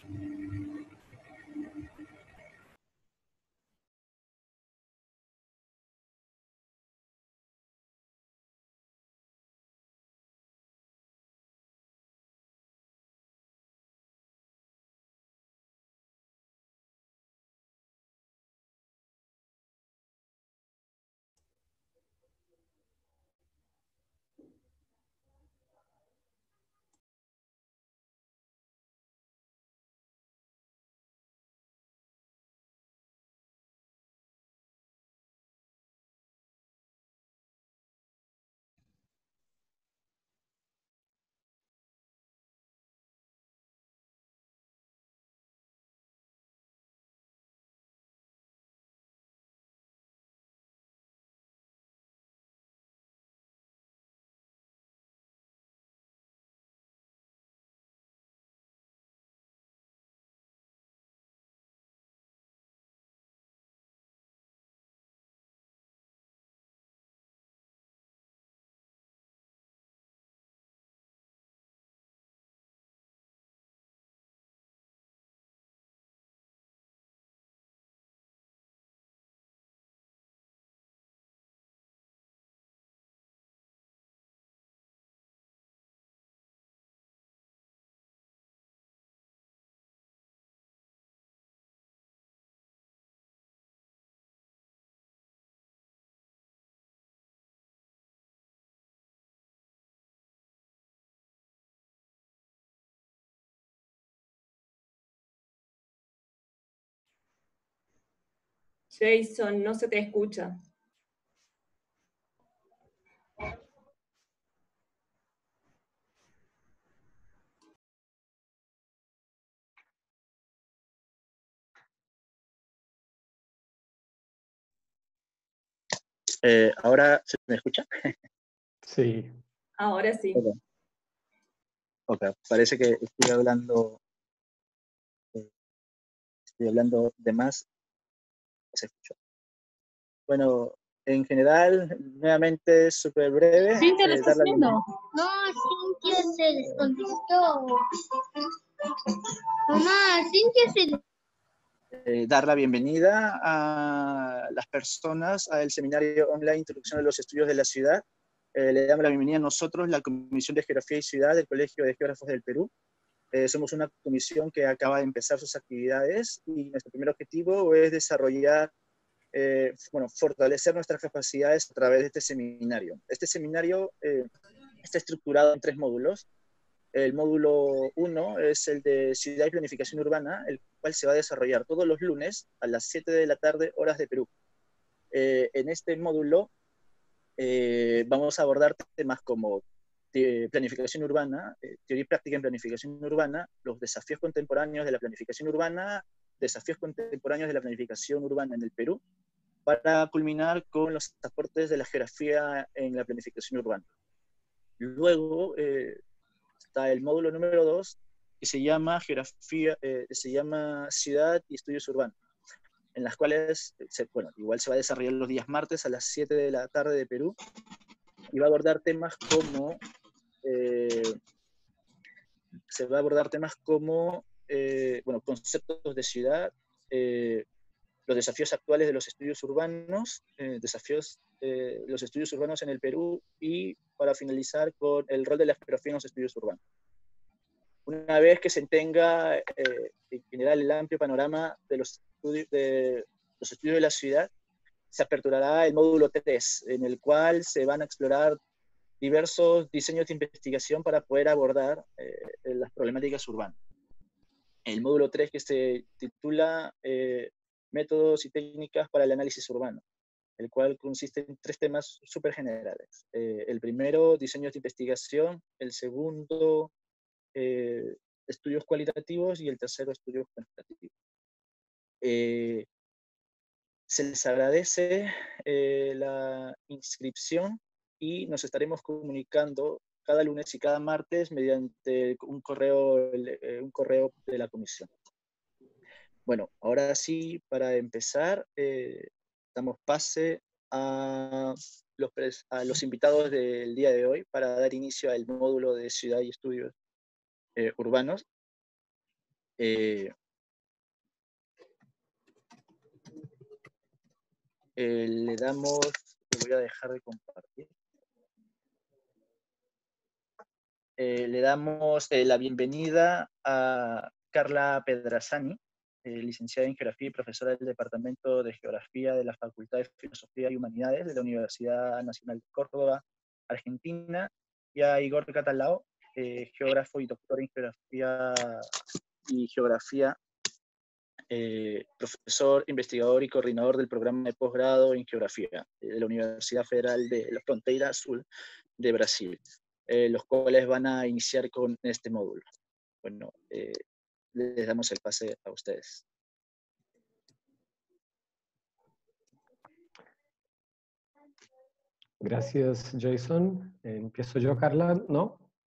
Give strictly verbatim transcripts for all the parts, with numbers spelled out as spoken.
Jason, no se te escucha. Eh, ¿Ahora se me escucha? Sí. Ahora sí. Ok, okay. Parece que estoy hablando, eh, estoy hablando de más. ¿Se escuchó? Bueno, en general, nuevamente, súper breve. Cintia lo eh, está dar la haciendo. No, Cintia se descontestó. Mamá, Cintia se... Eh, dar la bienvenida a las personas al seminario online Introducción a los Estudios de la Ciudad. Eh, le damos la bienvenida a nosotros, la Comisión de Geografía y Ciudad del Colegio de Geógrafos del Perú. Eh, somos una comisión que acaba de empezar sus actividades y nuestro primer objetivo es desarrollar, eh, bueno, fortalecer nuestras capacidades a través de este seminario. Este seminario eh, está estructurado en tres módulos. El módulo uno es el de Ciudad y Planificación Urbana, el cual se va a desarrollar todos los lunes a las siete de la tarde, horas de Perú. Eh, en este módulo eh, vamos a abordar temas como eh, planificación urbana, eh, teoría y práctica en planificación urbana, los desafíos contemporáneos de la planificación urbana, desafíos contemporáneos de la planificación urbana en el Perú, para culminar con los aportes de la geografía en la planificación urbana. Luego, eh, está el módulo número dos, que se llama Geografía, eh, se llama Ciudad y Estudios Urbanos, en las cuales, se, bueno, igual se va a desarrollar los días martes a las siete de la tarde de Perú, y va a abordar temas como, eh, se va a abordar temas como, eh, bueno, conceptos de ciudad, eh, los desafíos actuales de los estudios urbanos, eh, desafíos de eh, los estudios urbanos en el Perú, y para finalizar con el rol de la geografía en los estudios urbanos. Una vez que se tenga eh, en general el amplio panorama de los, estudios, de los estudios de la ciudad, se aperturará el módulo tres, en el cual se van a explorar diversos diseños de investigación para poder abordar eh, las problemáticas urbanas. El módulo tres, que se titula eh, Métodos y técnicas para el análisis urbano, el cual consiste en tres temas súper generales. Eh, el primero, diseños de investigación; el segundo, Eh, estudios cualitativos; y el tercero, estudios cuantitativos. Eh, se les agradece eh, la inscripción y nos estaremos comunicando cada lunes y cada martes mediante un correo, eh, un correo de la comisión. Bueno, ahora sí, para empezar, eh, damos pase a los, a los invitados del día de hoy para dar inicio al módulo de Ciudad y Estudios eh, Urbanos. Eh, eh, le damos, le voy a dejar de compartir. Eh, le damos eh, la bienvenida a Carla Pedrazzani, eh, licenciada en Geografía y profesora del Departamento de Geografía de la Facultad de Filosofía y Humanidades de la Universidad Nacional de Córdoba, Argentina, y a Igor Catalao, eh, geógrafo y doctor en Geografía y Geografía, eh, profesor, investigador y coordinador del programa de posgrado en Geografía de la Universidad Federal de la Frontera Sur de Brasil. Eh, los cuales van a iniciar con este módulo. Bueno, eh, les damos el pase a ustedes. Gracias, Jason. Empiezo yo, Carla, ¿no?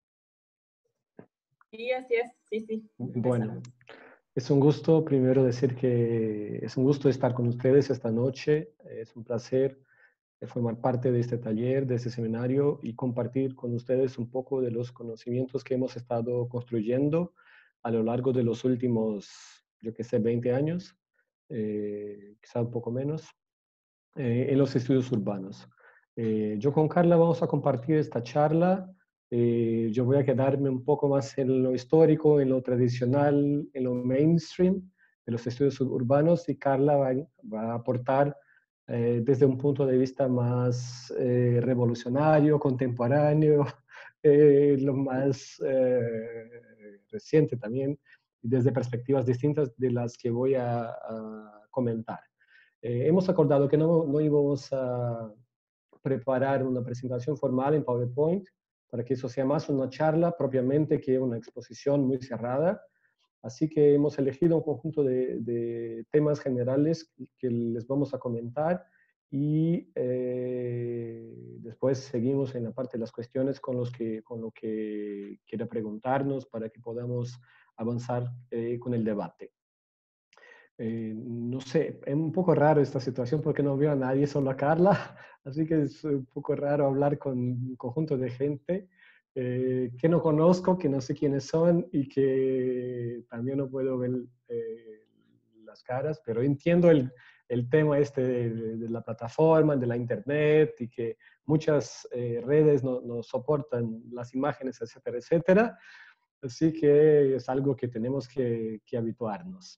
Sí, así es, sí, sí. Bueno, es un gusto primero decir que es un gusto estar con ustedes esta noche. Es un placer formar parte de este taller, de este seminario y compartir con ustedes un poco de los conocimientos que hemos estado construyendo a lo largo de los últimos, yo que sé, veinte años, eh, quizá un poco menos, eh, en los estudios urbanos. Eh, yo con Carla vamos a compartir esta charla. Eh, yo voy a quedarme un poco más en lo histórico, en lo tradicional, en lo mainstream de los estudios urbanos, y Carla va, va a aportar eh, desde un punto de vista más eh, revolucionario, contemporáneo, eh, lo más eh, reciente también, desde perspectivas distintas de las que voy a, a comentar. Eh, hemos acordado que no, no íbamos a preparar una presentación formal en PowerPoint, para que eso sea más una charla propiamente que una exposición muy cerrada. Así que hemos elegido un conjunto de, de temas generales que les vamos a comentar y eh, después seguimos en la parte de las cuestiones con, los que, con lo que quiera preguntarnos para que podamos avanzar eh, con el debate. Eh, no sé, es un poco raro esta situación porque no veo a nadie, solo a Carla, así que es un poco raro hablar con un conjunto de gente eh, que no conozco, que no sé quiénes son y que también no puedo ver eh, las caras, pero entiendo el, el tema este de, de la plataforma, de la internet y que muchas eh, redes no, no soportan las imágenes, etcétera, etcétera. Así que es algo que tenemos que, que habituarnos.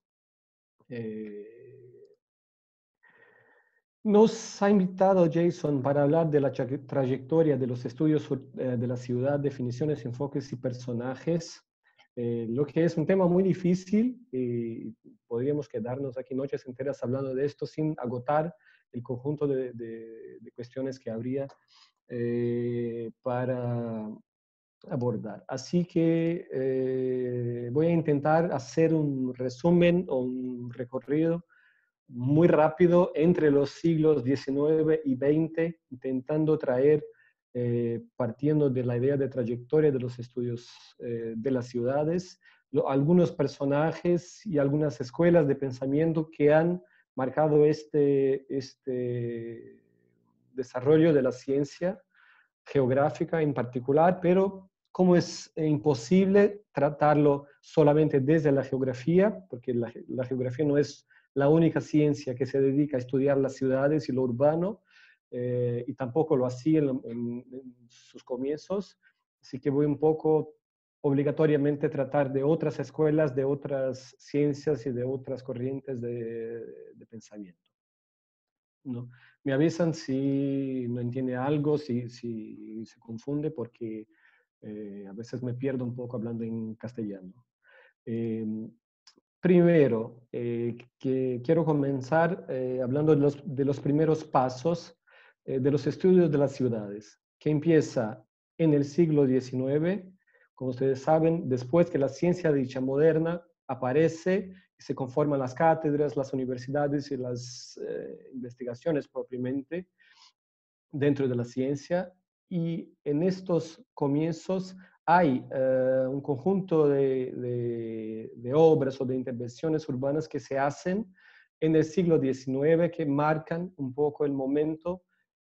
Eh, nos ha invitado Jason para hablar de la tra trayectoria de los estudios eh, de la ciudad, definiciones, enfoques y personajes, eh, lo que es un tema muy difícil y podríamos quedarnos aquí noches enteras hablando de esto sin agotar el conjunto de, de, de cuestiones que habría eh, para abordar. Así que eh, voy a intentar hacer un resumen o un recorrido muy rápido entre los siglos diecinueve y veinte, intentando traer, eh, partiendo de la idea de trayectoria de los estudios eh, de las ciudades, lo, algunos personajes y algunas escuelas de pensamiento que han marcado este, este desarrollo de la ciencia geográfica en particular, pero como es imposible tratarlo solamente desde la geografía, porque la, la geografía no es la única ciencia que se dedica a estudiar las ciudades y lo urbano, eh, y tampoco lo hacía en, en, en sus comienzos, así que voy un poco obligatoriamente tratar de otras escuelas, de otras ciencias y de otras corrientes de, de pensamiento. ¿No? Me avisan si no entiende algo, si, si se confunde, porque eh, a veces me pierdo un poco hablando en castellano. Eh, primero, eh, que quiero comenzar eh, hablando de los, de los primeros pasos eh, de los estudios de las ciudades, que empieza en el siglo diecinueve, como ustedes saben, después que la ciencia dicha moderna aparece y se conforman las cátedras, las universidades y las eh, investigaciones propiamente dentro de la ciencia. Y en estos comienzos hay eh, un conjunto de, de, de obras o de intervenciones urbanas que se hacen en el siglo diecinueve que marcan un poco el momento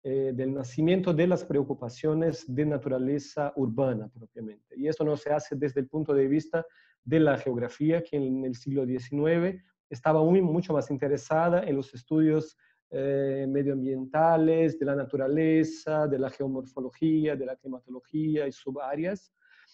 eh, del nacimiento de las preocupaciones de naturaleza urbana propiamente. Y esto no se hace desde el punto de vista de la geografía, que en el siglo diecinueve estaba muy, mucho más interesada en los estudios eh, medioambientales, de la naturaleza, de la geomorfología, de la climatología y subáreas.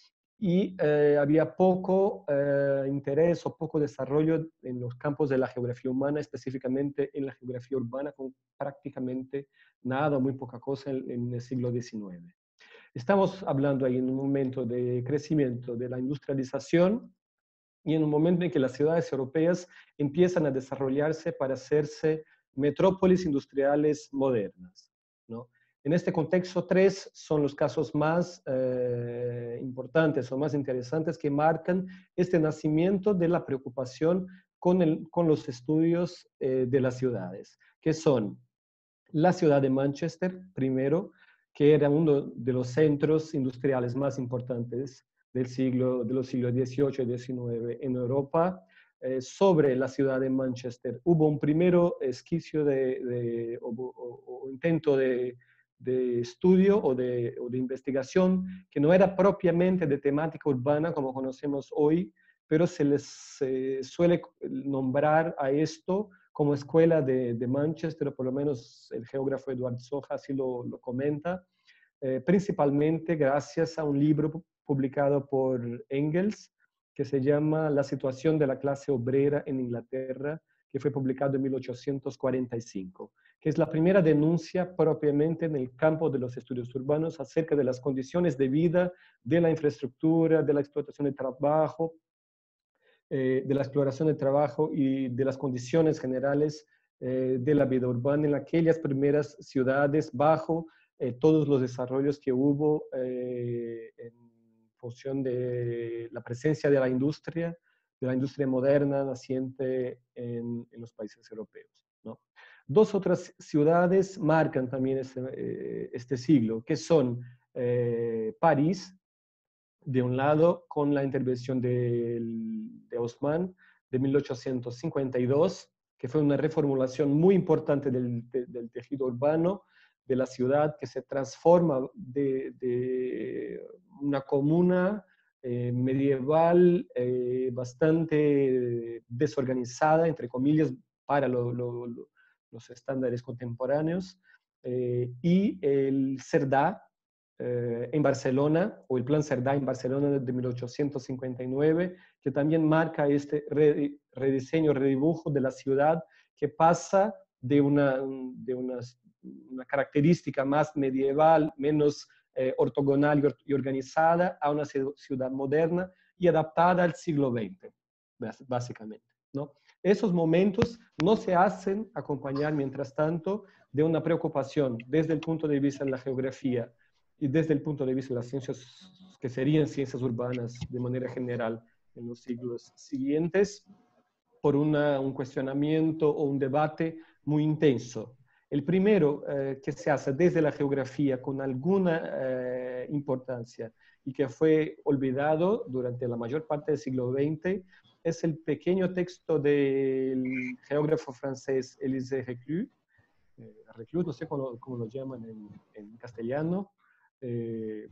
Y eh, había poco eh, interés o poco desarrollo en los campos de la geografía humana, específicamente en la geografía urbana, con prácticamente nada, muy poca cosa en, en el siglo diecinueve. Estamos hablando ahí en un momento de crecimiento de la industrialización y en un momento en que las ciudades europeas empiezan a desarrollarse para hacerse metrópolis industriales modernas, ¿no? En este contexto, tres son los casos más eh, importantes o más interesantes que marcan este nacimiento de la preocupación con, el, con los estudios eh, de las ciudades, que son la ciudad de Manchester, primero, que era uno de los centros industriales más importantes del siglo, de los siglos dieciocho y diecinueve en Europa. Eh, sobre la ciudad de Manchester hubo un primero esquicio de, de, o, o, o intento de, de estudio o de, o de investigación que no era propiamente de temática urbana como conocemos hoy, pero se les eh, suele nombrar a esto como escuela de, de Manchester, o por lo menos el geógrafo Eduard Soja así lo, lo comenta, eh, principalmente gracias a un libro publicado por Engels, que se llama La situación de la clase obrera en Inglaterra, que fue publicado en mil ochocientos cuarenta y cinco, que es la primera denuncia propiamente en el campo de los estudios urbanos acerca de las condiciones de vida, de la infraestructura, de la explotación de trabajo, eh, de la exploración de trabajo y de las condiciones generales eh, de la vida urbana en aquellas primeras ciudades bajo eh, todos los desarrollos que hubo eh, en función de la presencia de la industria, de la industria moderna naciente en, en los países europeos, ¿no? Dos otras ciudades marcan también este, eh, este siglo, que son eh, París, de un lado, con la intervención de, de Haussmann de mil ochocientos cincuenta y dos, que fue una reformulación muy importante del, de, del tejido urbano de la ciudad, que se transforma de, de una comuna eh, medieval eh, bastante desorganizada, entre comillas, para lo, lo, lo, los estándares contemporáneos, eh, y el Cerdà, Eh, en Barcelona, o el Plan Cerdà en Barcelona de mil ochocientos cincuenta y nueve, que también marca este rediseño, redibujo de la ciudad, que pasa de una, de una, una característica más medieval, menos eh, ortogonal y, or y organizada, a una ciudad moderna y adaptada al siglo veinte, básicamente, ¿no? Esos momentos no se hacen acompañar, mientras tanto, de una preocupación desde el punto de vista de la geografía y desde el punto de vista de las ciencias, que serían ciencias urbanas de manera general en los siglos siguientes, por una, un cuestionamiento o un debate muy intenso. El primero eh, que se hace desde la geografía con alguna eh, importancia y que fue olvidado durante la mayor parte del siglo veinte es el pequeño texto del geógrafo francés Élisée Reclus, eh, Reclus, no sé cómo, cómo lo llaman en, en castellano, Eh,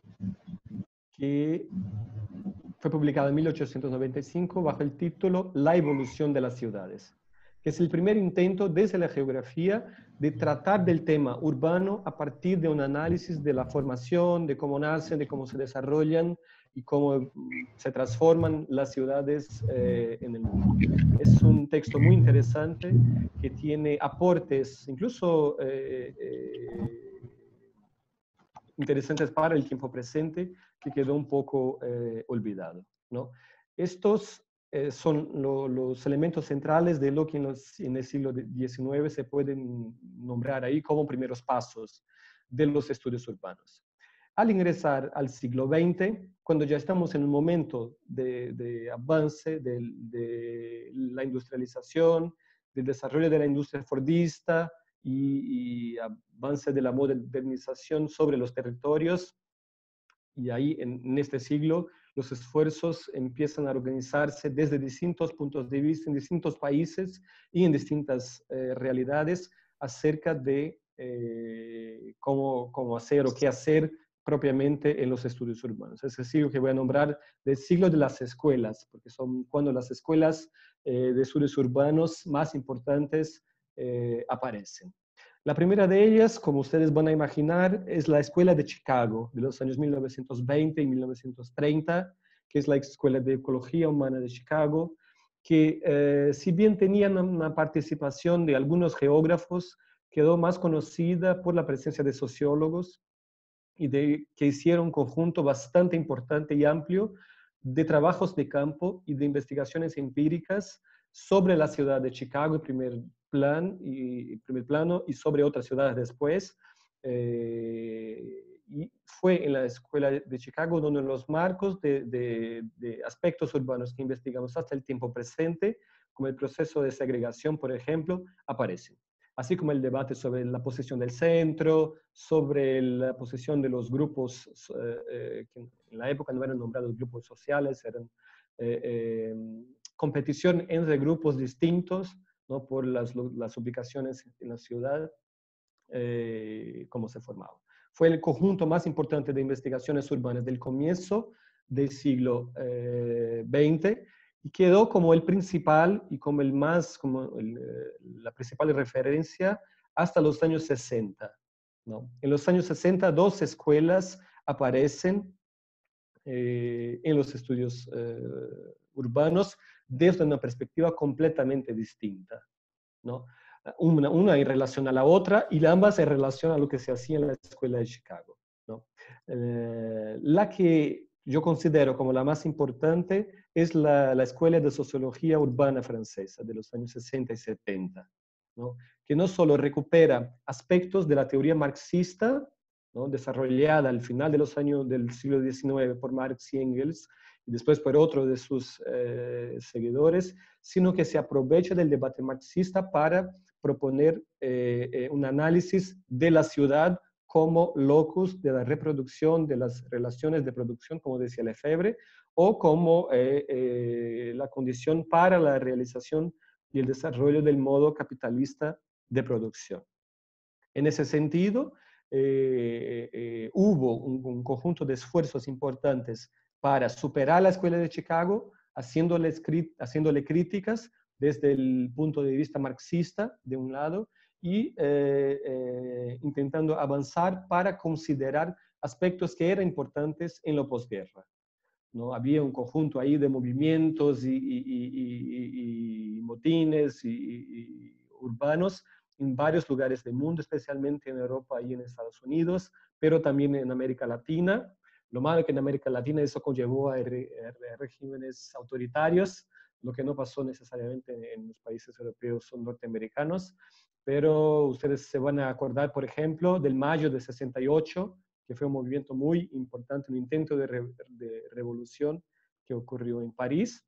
que fue publicado en mil ochocientos noventa y cinco bajo el título La evolución de las ciudades, que es el primer intento desde la geografía de tratar del tema urbano a partir de un análisis de la formación, de cómo nacen, de cómo se desarrollan y cómo se transforman las ciudades eh, en el mundo. Es un texto muy interesante que tiene aportes, incluso eh, eh, interesantes para el tiempo presente, que quedó un poco eh, olvidado, ¿no? Estos eh, son lo, los elementos centrales de lo que en, los, en el siglo diecinueve se pueden nombrar ahí como primeros pasos de los estudios urbanos. Al ingresar al siglo veinte, cuando ya estamos en un momento de, de avance de, de la industrialización, del desarrollo de la industria fordista, Y, y avance de la modernización sobre los territorios, y ahí en, en este siglo los esfuerzos empiezan a organizarse desde distintos puntos de vista, en distintos países y en distintas eh, realidades acerca de eh, cómo, cómo hacer o qué hacer propiamente en los estudios urbanos. Es decir, lo que voy a nombrar del siglo de las escuelas, porque son cuando las escuelas eh, de estudios urbanos más importantes eh, aparecen. La primera de ellas, como ustedes van a imaginar, es la Escuela de Chicago, de los años mil novecientos veinte y mil novecientos treinta, que es la Escuela de Ecología Humana de Chicago, que eh, si bien tenían una participación de algunos geógrafos, quedó más conocida por la presencia de sociólogos y de, que hicieron un conjunto bastante importante y amplio de trabajos de campo y de investigaciones empíricas sobre la ciudad de Chicago en primer, plan y, primer plano y sobre otras ciudades después. Eh, y fue en la Escuela de Chicago donde los marcos de, de, de aspectos urbanos que investigamos hasta el tiempo presente, como el proceso de segregación, por ejemplo, aparecen. Así como el debate sobre la posición del centro, sobre la posición de los grupos, eh, eh, que en la época no eran nombrados grupos sociales, eran eh, eh, competición entre grupos distintos, ¿no? Por las, las ubicaciones en la ciudad, eh, cómo se formaba. Fue el conjunto más importante de investigaciones urbanas del comienzo del siglo eh, veinte, y quedó como el principal y como el más, como el, la principal referencia hasta los años sesenta, ¿no? En los años sesenta, dos escuelas aparecen eh, en los estudios eh, urbanos desde una perspectiva completamente distinta, ¿no? Una, una en relación a la otra y ambas en relación a lo que se hacía en la Escuela de Chicago, ¿no? Eh, la que yo considero como la más importante es la, la Escuela de Sociología Urbana Francesa de los años sesenta y setenta, ¿no? Que no solo recupera aspectos de la teoría marxista, ¿no? Desarrollada al final de los años del siglo diecinueve por Marx y Engels, y después por otro de sus eh, seguidores, sino que se aprovecha del debate marxista para proponer eh, eh, un análisis de la ciudad como locus de la reproducción, de las relaciones de producción, como decía Lefebvre, o como eh, eh, la condición para la realización y el desarrollo del modo capitalista de producción. En ese sentido, eh, eh, hubo un, un conjunto de esfuerzos importantes para superar la Escuela de Chicago, haciéndole, haciéndole críticas desde el punto de vista marxista, de un lado, y eh, eh, intentando avanzar para considerar aspectos que eran importantes en la posguerra, ¿no? Había un conjunto ahí de movimientos y, y, y, y motines y, y urbanos en varios lugares del mundo, especialmente en Europa y en Estados Unidos, pero también en América Latina. Lo malo es que en América Latina eso conllevó a regímenes autoritarios, lo que no pasó necesariamente en los países europeos o norteamericanos, pero ustedes se van a acordar, por ejemplo, del mayo de sesenta y ocho, que fue un movimiento muy importante, un intento de, re, de revolución que ocurrió en París,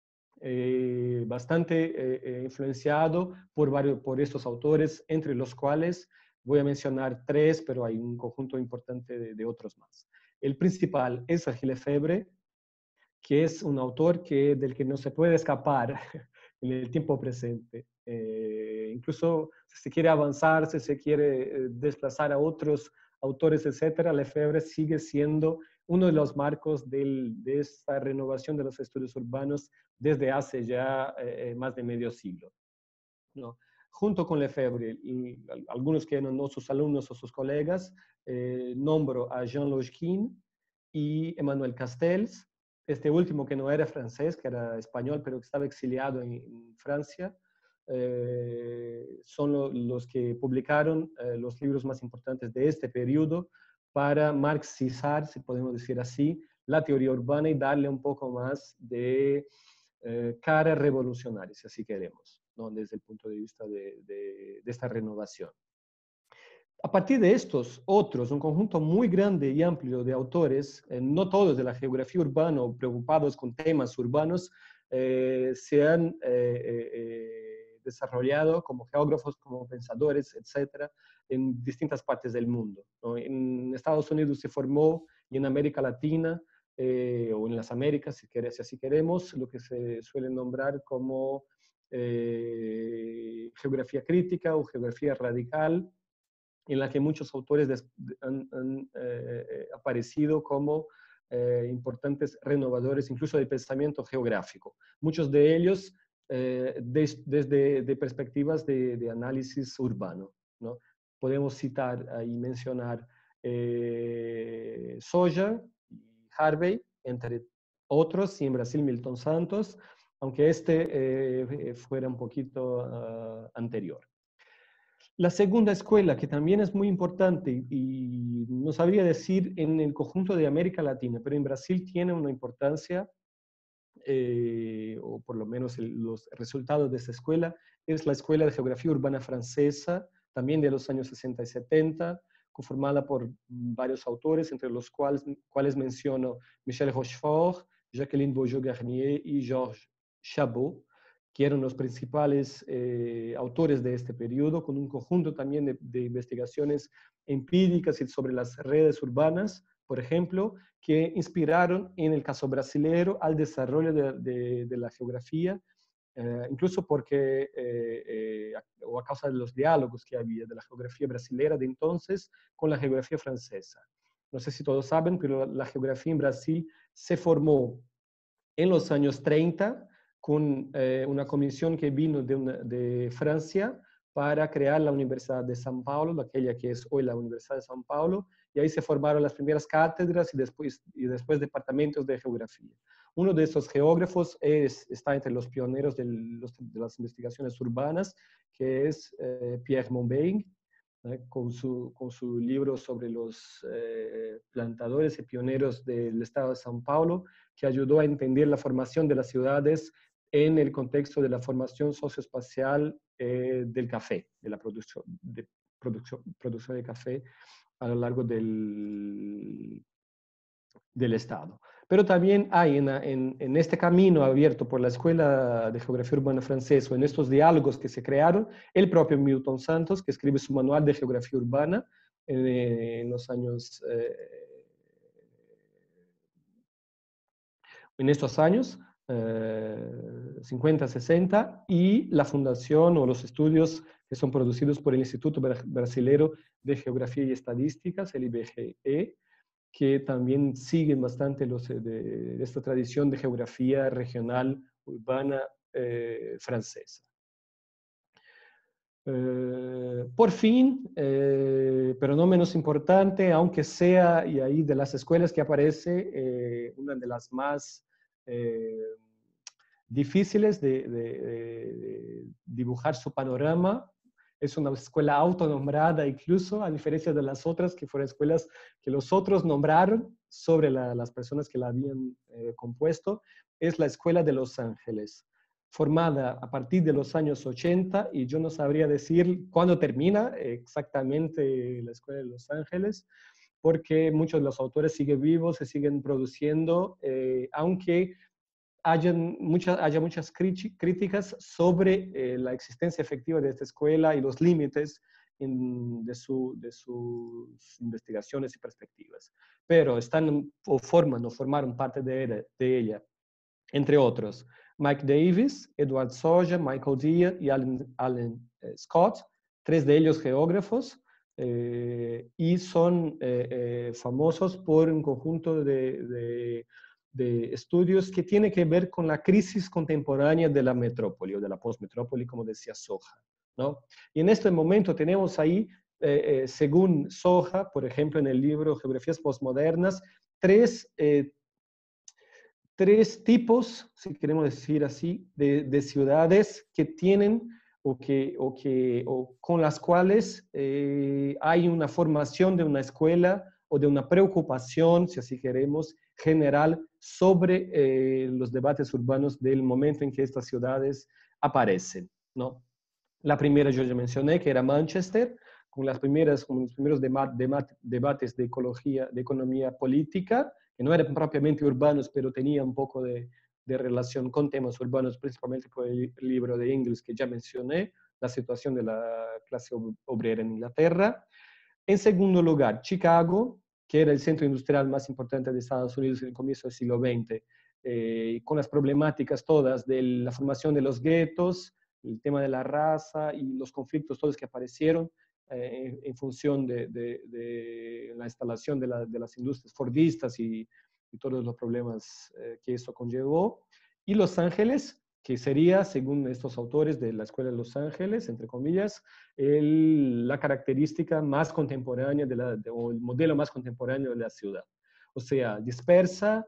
eh, bastante eh, eh, influenciado por, varios, por estos autores, entre los cuales voy a mencionar tres, pero hay un conjunto importante de, de otros más. El principal es Gilles Lefebvre, que es un autor que, del que no se puede escapar en el tiempo presente. Eh, incluso si se quiere avanzar, si se quiere eh, desplazar a otros autores, etcétera, Lefebvre sigue siendo uno de los marcos del, de esta renovación de los estudios urbanos desde hace ya eh, más de medio siglo, ¿no? Junto con Lefebvre, y algunos que eran no sus alumnos o sus colegas, eh, nombro a Jean Longin y Emmanuel Castells, este último que no era francés, que era español, pero que estaba exiliado en, en Francia. Eh, son lo, los que publicaron eh, los libros más importantes de este periodo para marxizar, si podemos decir así, la teoría urbana y darle un poco más de eh, cara revolucionaria, si así queremos, ¿no? Desde el punto de vista de, de, de esta renovación. A partir de estos otros, un conjunto muy grande y amplio de autores, eh, no todos de la geografía urbana o preocupados con temas urbanos, eh, se han eh, eh, desarrollado como geógrafos, como pensadores, etcétera, en distintas partes del mundo, ¿no? En Estados Unidos se formó y en América Latina, eh, o en las Américas, si, querés, si así queremos, lo que se suele nombrar como eh, geografía crítica o geografía radical, en la que muchos autores des, han, han eh, aparecido como eh, importantes renovadores, incluso del pensamiento geográfico. Muchos de ellos eh, des, desde de perspectivas de, de análisis urbano, ¿no? Podemos citar y mencionar eh, Soja y Harvey, entre otros, y en Brasil Milton Santos, aunque este eh, fuera un poquito uh, anterior. La segunda escuela, que también es muy importante y no sabría decir en el conjunto de América Latina, pero en Brasil tiene una importancia, eh, o por lo menos el, los resultados de esta escuela, es la Escuela de Geografía Urbana Francesa, también de los años sesenta y setenta, conformada por varios autores, entre los cuales, cuales menciono Michel Rochefort, Jacqueline Beaujeu-Garnier y Georges Chabot, que eran los principales eh, autores de este periodo, con un conjunto también de, de investigaciones empíricas sobre las redes urbanas, por ejemplo, que inspiraron en el caso brasilero al desarrollo de, de, de la geografía, eh, incluso porque, eh, eh, o a causa de los diálogos que había de la geografía brasilera de entonces con la geografía francesa. No sé si todos saben, pero la geografía en Brasil se formó en los años treinta, con eh, una comisión que vino de, una, de Francia para crear la Universidad de São Paulo, aquella que es hoy la Universidad de São Paulo, y ahí se formaron las primeras cátedras y después, y después departamentos de geografía. Uno de esos geógrafos es, está entre los pioneros de, los, de las investigaciones urbanas, que es eh, Pierre Monbeig, ¿eh? con, su, con su libro sobre los eh, plantadores y pioneros del estado de São Paulo, que ayudó a entender la formación de las ciudades en el contexto de la formación socioespacial eh, del café, de la producción de, producción, producción de café a lo largo del, del Estado. Pero también hay en, en, en este camino abierto por la Escuela de Geografía Urbana Francesa, en estos diálogos que se crearon, el propio Milton Santos, que escribe su manual de geografía urbana en, en los años... Eh, en estos años, eh, cincuenta, sesenta, y la fundación o los estudios que son producidos por el Instituto Brasilero de Geografía y Estadísticas, el I B G E, que también siguen bastante los, de, de esta tradición de geografía regional urbana eh, francesa. Eh, por fin, eh, pero no menos importante, aunque sea, y ahí de las escuelas que aparece, eh, una de las más eh, difíciles de, de, de dibujar su panorama, es una escuela autonombrada incluso, a diferencia de las otras, que fueron escuelas que los otros nombraron sobre la, las personas que la habían eh, compuesto, es la Escuela de Los Ángeles, formada a partir de los años ochenta, y yo no sabría decir cuándo termina exactamente la Escuela de Los Ángeles, porque muchos de los autores siguen vivos, se siguen produciendo, eh, aunque hayan muchas, haya muchas críticas sobre eh, la existencia efectiva de esta escuela y los límites en, de, su, de sus investigaciones y perspectivas. Pero están o forman o formaron parte de ella, de ella entre otros, Mike Davis, Edward Soja, Michael Dia y Alan, Alan eh, Scott, tres de ellos geógrafos, eh, y son eh, eh, famosos por un conjunto de, de, de estudios que tiene que ver con la crisis contemporánea de la metrópoli o de la postmetrópoli, como decía Soja, ¿no? Y en este momento tenemos ahí, eh, eh, según Soja, por ejemplo, en el libro Geografías Postmodernas, tres eh, tres tipos, si queremos decir así, de, de ciudades que tienen o, que, o, que, o con las cuales eh, hay una formación de una escuela o de una preocupación, si así queremos, general sobre eh, los debates urbanos del momento en que estas ciudades aparecen, ¿no? La primera yo ya mencioné, que era Manchester, con, las primeras, con los primeros debates de ecología, de economía política, que no eran propiamente urbanos, pero tenían un poco de, de relación con temas urbanos, principalmente por el libro de Engels que ya mencioné, la situación de la clase obrera en Inglaterra. En segundo lugar, Chicago, que era el centro industrial más importante de Estados Unidos en el comienzo del siglo veinte, eh, con las problemáticas todas de la formación de los guetos, el tema de la raza y los conflictos todos que aparecieron eh, en función de, de, de la instalación de, la, de las industrias fordistas y, y todos los problemas eh, que esto conllevó. Y Los Ángeles, que sería, según estos autores de la Escuela de Los Ángeles, entre comillas, el, la característica más contemporánea de la, de, o el modelo más contemporáneo de la ciudad. O sea, dispersa,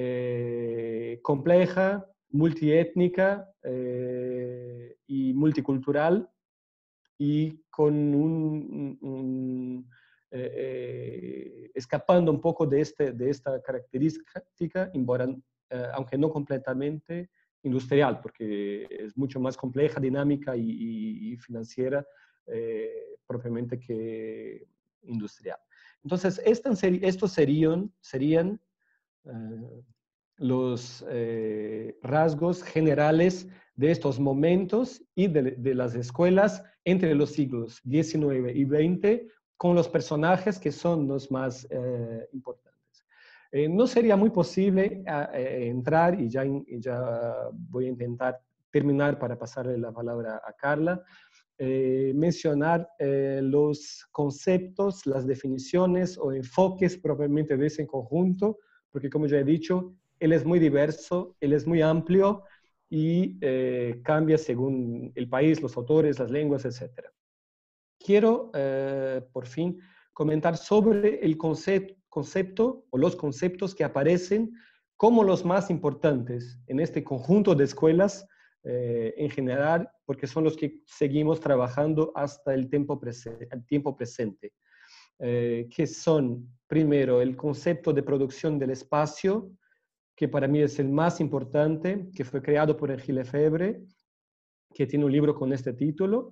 eh, compleja, multiétnica eh, y multicultural, y con un, un eh, eh, escapando un poco de, este, de esta característica, eh, aunque no completamente industrial, porque es mucho más compleja, dinámica y, y, y financiera eh, propiamente que industrial. Entonces, estos serían, serían eh, los eh, rasgos generales de estos momentos y de, de las escuelas entre los siglos diecinueve y veinte, con los personajes que son los más eh, importantes. Eh, no sería muy posible eh, entrar, y ya, y ya voy a intentar terminar para pasarle la palabra a Carla, eh, mencionar eh, los conceptos, las definiciones o enfoques propiamente de ese conjunto, porque como ya he dicho, él es muy diverso, él es muy amplio y eh, cambia según el país, los autores, las lenguas, etcétera. Quiero, eh, por fin, comentar sobre el concepto, concepto o los conceptos que aparecen como los más importantes en este conjunto de escuelas eh, en general, porque son los que seguimos trabajando hasta el tiempo, prese el tiempo presente, eh, que son, primero, el concepto de producción del espacio, que para mí es el más importante, que fue creado por Gilles Lefebvre, que tiene un libro con este título.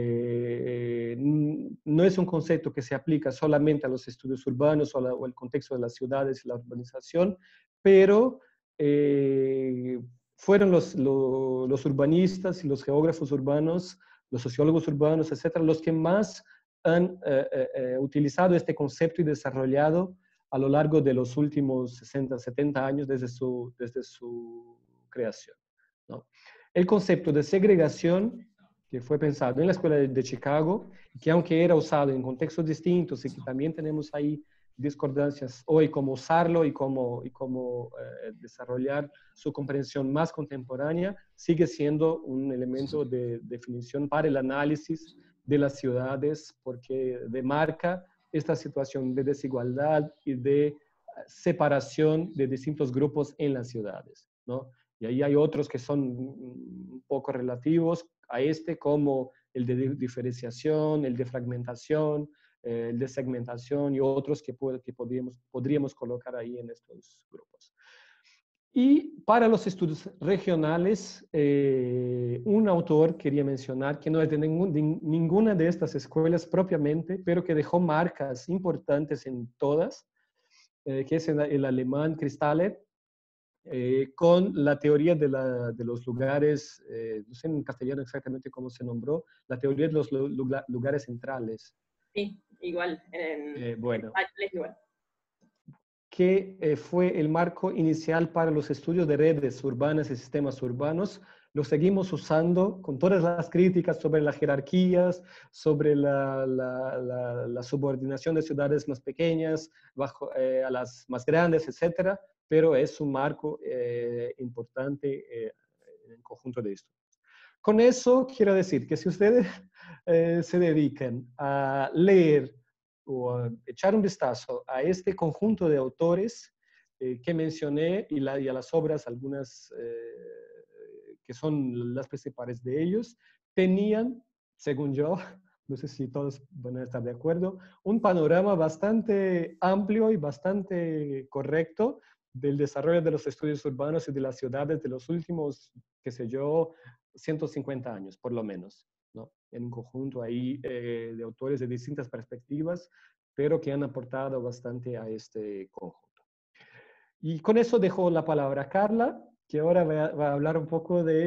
Eh, no es un concepto que se aplica solamente a los estudios urbanos o, la, o el contexto de las ciudades y la urbanización, pero eh, fueron los, los, los urbanistas y los geógrafos urbanos, los sociólogos urbanos, etcétera, los que más han eh, eh, utilizado este concepto y desarrollado a lo largo de los últimos sesenta, setenta años desde su, desde su creación, ¿no? El concepto de segregación, que fue pensado en la Escuela de Chicago, que aunque era usado en contextos distintos y que también tenemos ahí discordancias hoy, cómo usarlo y cómo, y cómo eh, desarrollar su comprensión más contemporánea, sigue siendo un elemento de definición para el análisis de las ciudades, porque demarca esta situación de desigualdad y de separación de distintos grupos en las ciudades, ¿no? Y ahí hay otros que son un poco relativos a este, como el de diferenciación, el de fragmentación, eh, el de segmentación y otros que, que podríamos, podríamos colocar ahí en estos grupos. Y para los estudios regionales, eh, un autor quería mencionar que no es de, ningún, de ninguna de estas escuelas propiamente, pero que dejó marcas importantes en todas, eh, que es el, el alemán Christaller, eh, con la teoría de, la, de los lugares, eh, no sé en castellano exactamente cómo se nombró, la teoría de los lugares centrales. Sí, igual, en, eh, bueno. en español es igual. Que eh, fue el marco inicial para los estudios de redes urbanas y sistemas urbanos. Lo seguimos usando con todas las críticas sobre las jerarquías, sobre la, la, la, la subordinación de ciudades más pequeñas bajo, eh, a las más grandes, etcétera, pero es un marco eh, importante eh, en el conjunto de esto. Con eso quiero decir que si ustedes eh, se dedican a leer o a echar un vistazo a este conjunto de autores eh, que mencioné y, la, y a las obras, algunas eh, que son las principales de ellos, tenían, según yo, no sé si todos van a estar de acuerdo, un panorama bastante amplio y bastante correcto del desarrollo de los estudios urbanos y de las ciudades de los últimos, qué sé yo, ciento cincuenta años, por lo menos, ¿no? En un conjunto ahí eh, de autores de distintas perspectivas, pero que han aportado bastante a este conjunto. Y con eso dejo la palabra a Carla, que ahora va a, va a hablar un poco de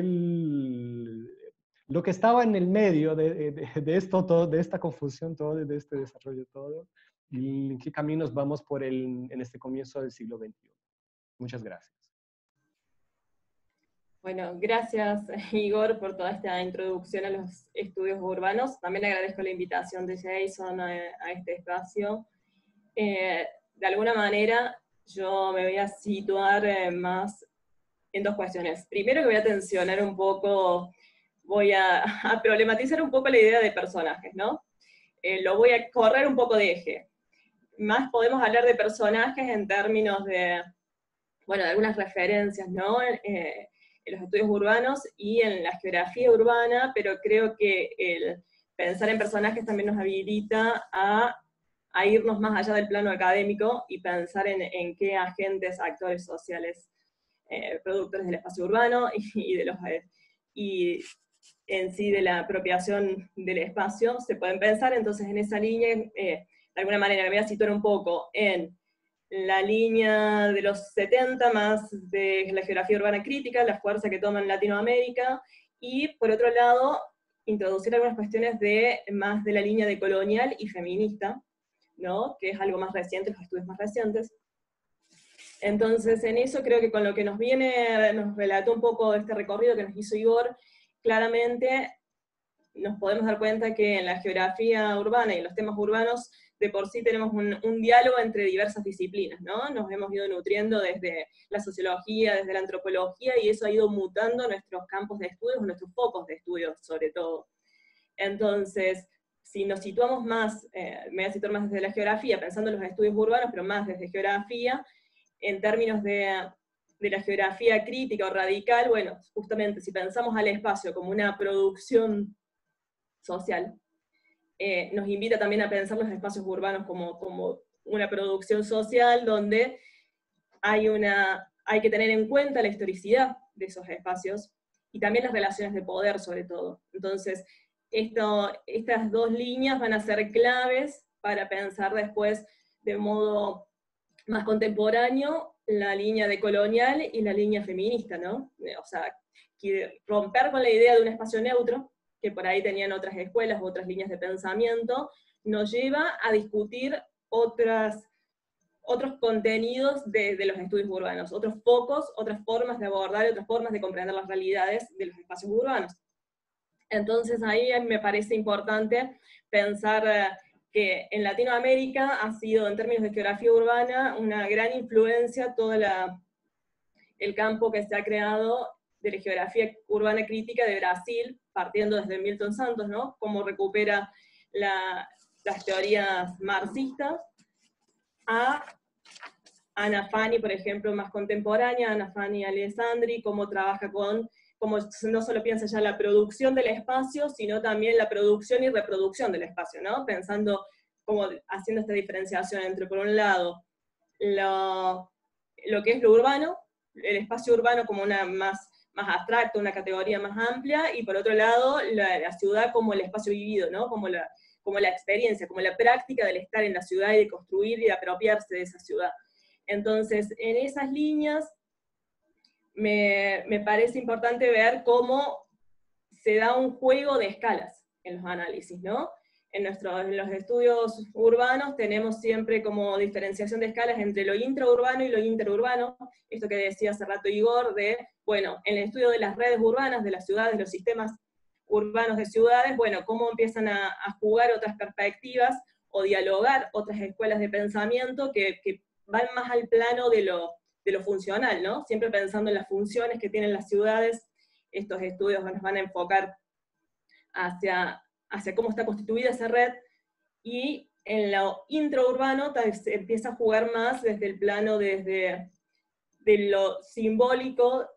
lo que estaba en el medio de, de, de esto todo, de esta confusión todo, de este desarrollo todo, y en qué caminos vamos por el, en este comienzo del siglo veintiuno. Muchas gracias. Bueno, gracias Igor por toda esta introducción a los estudios urbanos. También agradezco la invitación de Jason a, a este espacio. Eh, de alguna manera yo me voy a situar eh, más en dos cuestiones. Primero que voy a tensionar un poco, voy a, a problematizar un poco la idea de personajes, ¿no? Eh, lo voy a correr un poco de eje. Más podemos hablar de personajes en términos de, bueno, de algunas referencias, ¿no? Eh, en los estudios urbanos y en la geografía urbana, pero creo que el pensar en personajes también nos habilita a, a irnos más allá del plano académico y pensar en, en qué agentes, actores sociales, eh, productores del espacio urbano y, y, de los, eh, y en sí de la apropiación del espacio se pueden pensar. Entonces en esa línea, eh, de alguna manera me voy a situar un poco en la línea de los setenta, más de la geografía urbana crítica, la fuerza que toma en Latinoamérica, y por otro lado, introducir algunas cuestiones de, más de la línea de colonial y feminista, ¿no? Que es algo más reciente, los estudios más recientes. Entonces, en eso creo que con lo que nos viene, nos relató un poco este recorrido que nos hizo Igor, claramente nos podemos dar cuenta que en la geografía urbana y en los temas urbanos de por sí tenemos un, un diálogo entre diversas disciplinas, ¿no? Nos hemos ido nutriendo desde la sociología, desde la antropología, y eso ha ido mutando nuestros campos de estudios, nuestros focos de estudios sobre todo. Entonces, si nos situamos más, eh, me voy a situar más desde la geografía, pensando en los estudios urbanos, pero más desde geografía, en términos de, de la geografía crítica o radical, bueno, justamente si pensamos al espacio como una producción social, eh, nos invita también a pensar los espacios urbanos como, como una producción social donde hay, una, hay que tener en cuenta la historicidad de esos espacios y también las relaciones de poder sobre todo. Entonces, esto, estas dos líneas van a ser claves para pensar después de modo más contemporáneo la línea decolonial y la línea feminista, ¿no? O sea, romper con la idea de un espacio neutro, que por ahí tenían otras escuelas, otras líneas de pensamiento, nos lleva a discutir otras, otros contenidos de, de los estudios urbanos, otros focos, otras formas de abordar, otras formas de comprender las realidades de los espacios urbanos. Entonces ahí me parece importante pensar que en Latinoamérica ha sido, en términos de geografía urbana, una gran influencia todo la, el campo que se ha creado de la geografía urbana crítica de Brasil, partiendo desde Milton Santos, ¿no? Cómo recupera la, las teorías marxistas, a Ana Fani, por ejemplo, más contemporánea, Ana Fani Alessandri, cómo trabaja con, cómo no solo piensa ya la producción del espacio, sino también la producción y reproducción del espacio, ¿no? Pensando, como haciendo esta diferenciación entre, por un lado, lo, lo que es lo urbano, el espacio urbano como una más, más abstracto, una categoría más amplia, y por otro lado, la, la ciudad como el espacio vivido, ¿no? Como la, como la experiencia, como la práctica del estar en la ciudad y de construir y de apropiarse de esa ciudad. Entonces, en esas líneas, me, me parece importante ver cómo se da un juego de escalas en los análisis, ¿no? En, nuestro, en los estudios urbanos tenemos siempre como diferenciación de escalas entre lo intraurbano y lo interurbano, esto que decía hace rato Igor, de, bueno, en el estudio de las redes urbanas, de las ciudades, de los sistemas urbanos de ciudades, bueno, cómo empiezan a, a jugar otras perspectivas o dialogar otras escuelas de pensamiento que, que van más al plano de lo, de lo funcional, ¿no? Siempre pensando en las funciones que tienen las ciudades. Estos estudios nos van a enfocar hacia, hacia cómo está constituida esa red, y en lo intraurbano se empieza a jugar más desde el plano desde, de lo simbólico,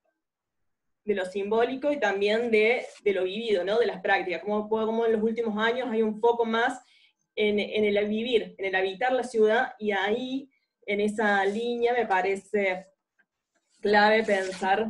de lo simbólico y también de, de lo vivido, ¿no? De las prácticas, como, como en los últimos años hay un foco más en, en el vivir, en el habitar la ciudad, y ahí, en esa línea, me parece clave pensar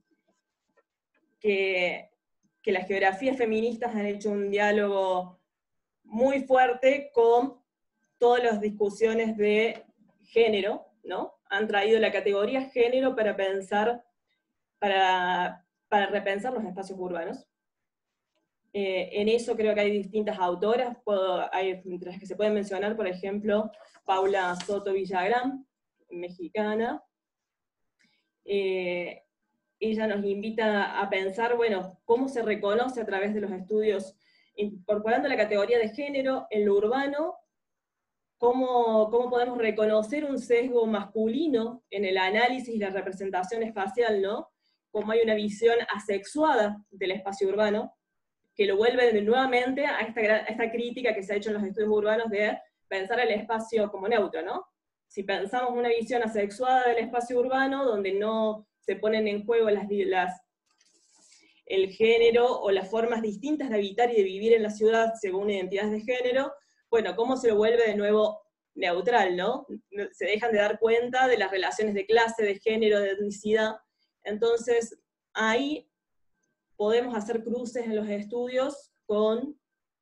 que, que las geografías feministas han hecho un diálogo muy fuerte con todas las discusiones de género, ¿no? Han traído la categoría género para pensar, para, para repensar los espacios urbanos. Eh, en eso creo que hay distintas autoras, puedo, hay, entre las que se pueden mencionar, por ejemplo, Paula Soto Villagrán, mexicana, eh, ella nos invita a pensar, bueno, cómo se reconoce a través de los estudios, incorporando la categoría de género en lo urbano, cómo, cómo podemos reconocer un sesgo masculino en el análisis y la representación espacial, ¿no? Cómo hay una visión asexuada del espacio urbano, que lo vuelve de nuevamente a esta, a esta crítica que se ha hecho en los estudios urbanos de pensar el espacio como neutro, ¿no? Si pensamos una visión asexuada del espacio urbano, donde no se ponen en juego las, las, el género o las formas distintas de habitar y de vivir en la ciudad según identidades de género, bueno, ¿cómo se lo vuelve de nuevo neutral, no? Se dejan de dar cuenta de las relaciones de clase, de género, de etnicidad. Entonces, ahí podemos hacer cruces en los estudios con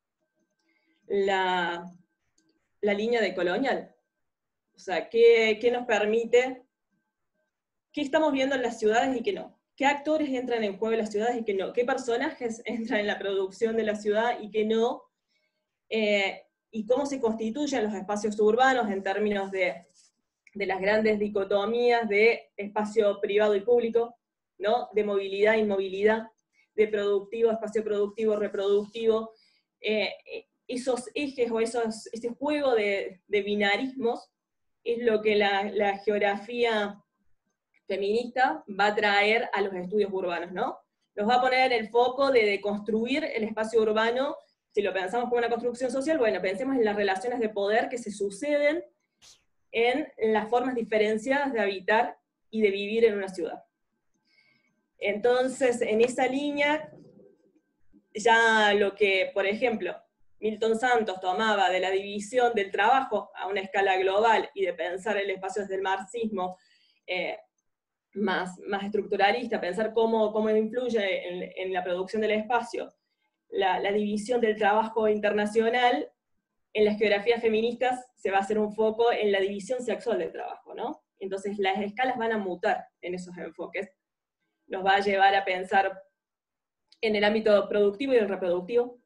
la, la línea decolonial. O sea, ¿qué, qué nos permite? ¿Qué estamos viendo en las ciudades y qué no? ¿Qué actores entran en juego en las ciudades y qué no? ¿Qué personajes entran en la producción de la ciudad y qué no? Eh, y cómo se constituyen los espacios urbanos en términos de, de las grandes dicotomías de espacio privado y público, ¿no? De movilidad e inmovilidad, de productivo, espacio productivo, reproductivo, eh, esos ejes o esos, ese juego de, de binarismos es lo que la, la geografía feminista va a traer a los estudios urbanos, ¿no? Nos va a poner en el foco de deconstruir el espacio urbano. Si lo pensamos como una construcción social, bueno, pensemos en las relaciones de poder que se suceden en las formas diferenciadas de habitar y de vivir en una ciudad. Entonces, en esa línea, ya lo que, por ejemplo, Milton Santos tomaba de la división del trabajo a una escala global y de pensar el espacio desde el marxismo eh, más, más estructuralista, pensar cómo, cómo influye en, en la producción del espacio la, la división del trabajo internacional, en las geografías feministas se va a hacer un foco en la división sexual del trabajo, ¿no? Entonces las escalas van a mutar en esos enfoques. Nos va a llevar a pensar en el ámbito productivo y el reproductivo.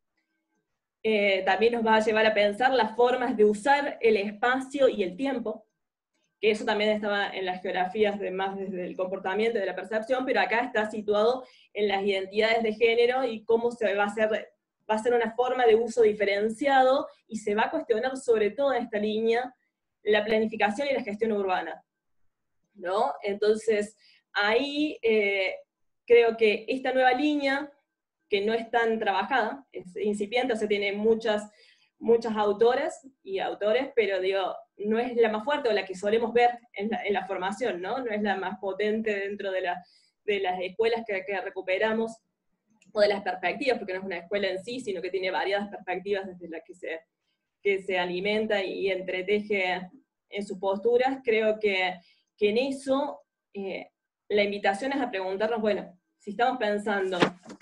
Eh, también nos va a llevar a pensar las formas de usar el espacio y el tiempo, que eso también estaba en las geografías de más desde el comportamiento y de la percepción, pero acá está situado en las identidades de género y cómo se va a hacer, va a ser una forma de uso diferenciado, y se va a cuestionar sobre todo en esta línea la planificación y la gestión urbana, ¿no? Entonces, ahí eh, creo que esta nueva línea, que no es tan trabajada, es incipiente, o sea, tiene muchas, muchas autoras y autores, pero digo, no es la más fuerte o la que solemos ver en la, en la formación, ¿no? No es la más potente dentro de, la, de las escuelas que, que recuperamos, o de las perspectivas, porque no es una escuela en sí, sino que tiene variadas perspectivas desde las que se, que se alimenta y entreteje en sus posturas. Creo que, que en eso eh, la invitación es a preguntarnos, bueno, si estamos pensando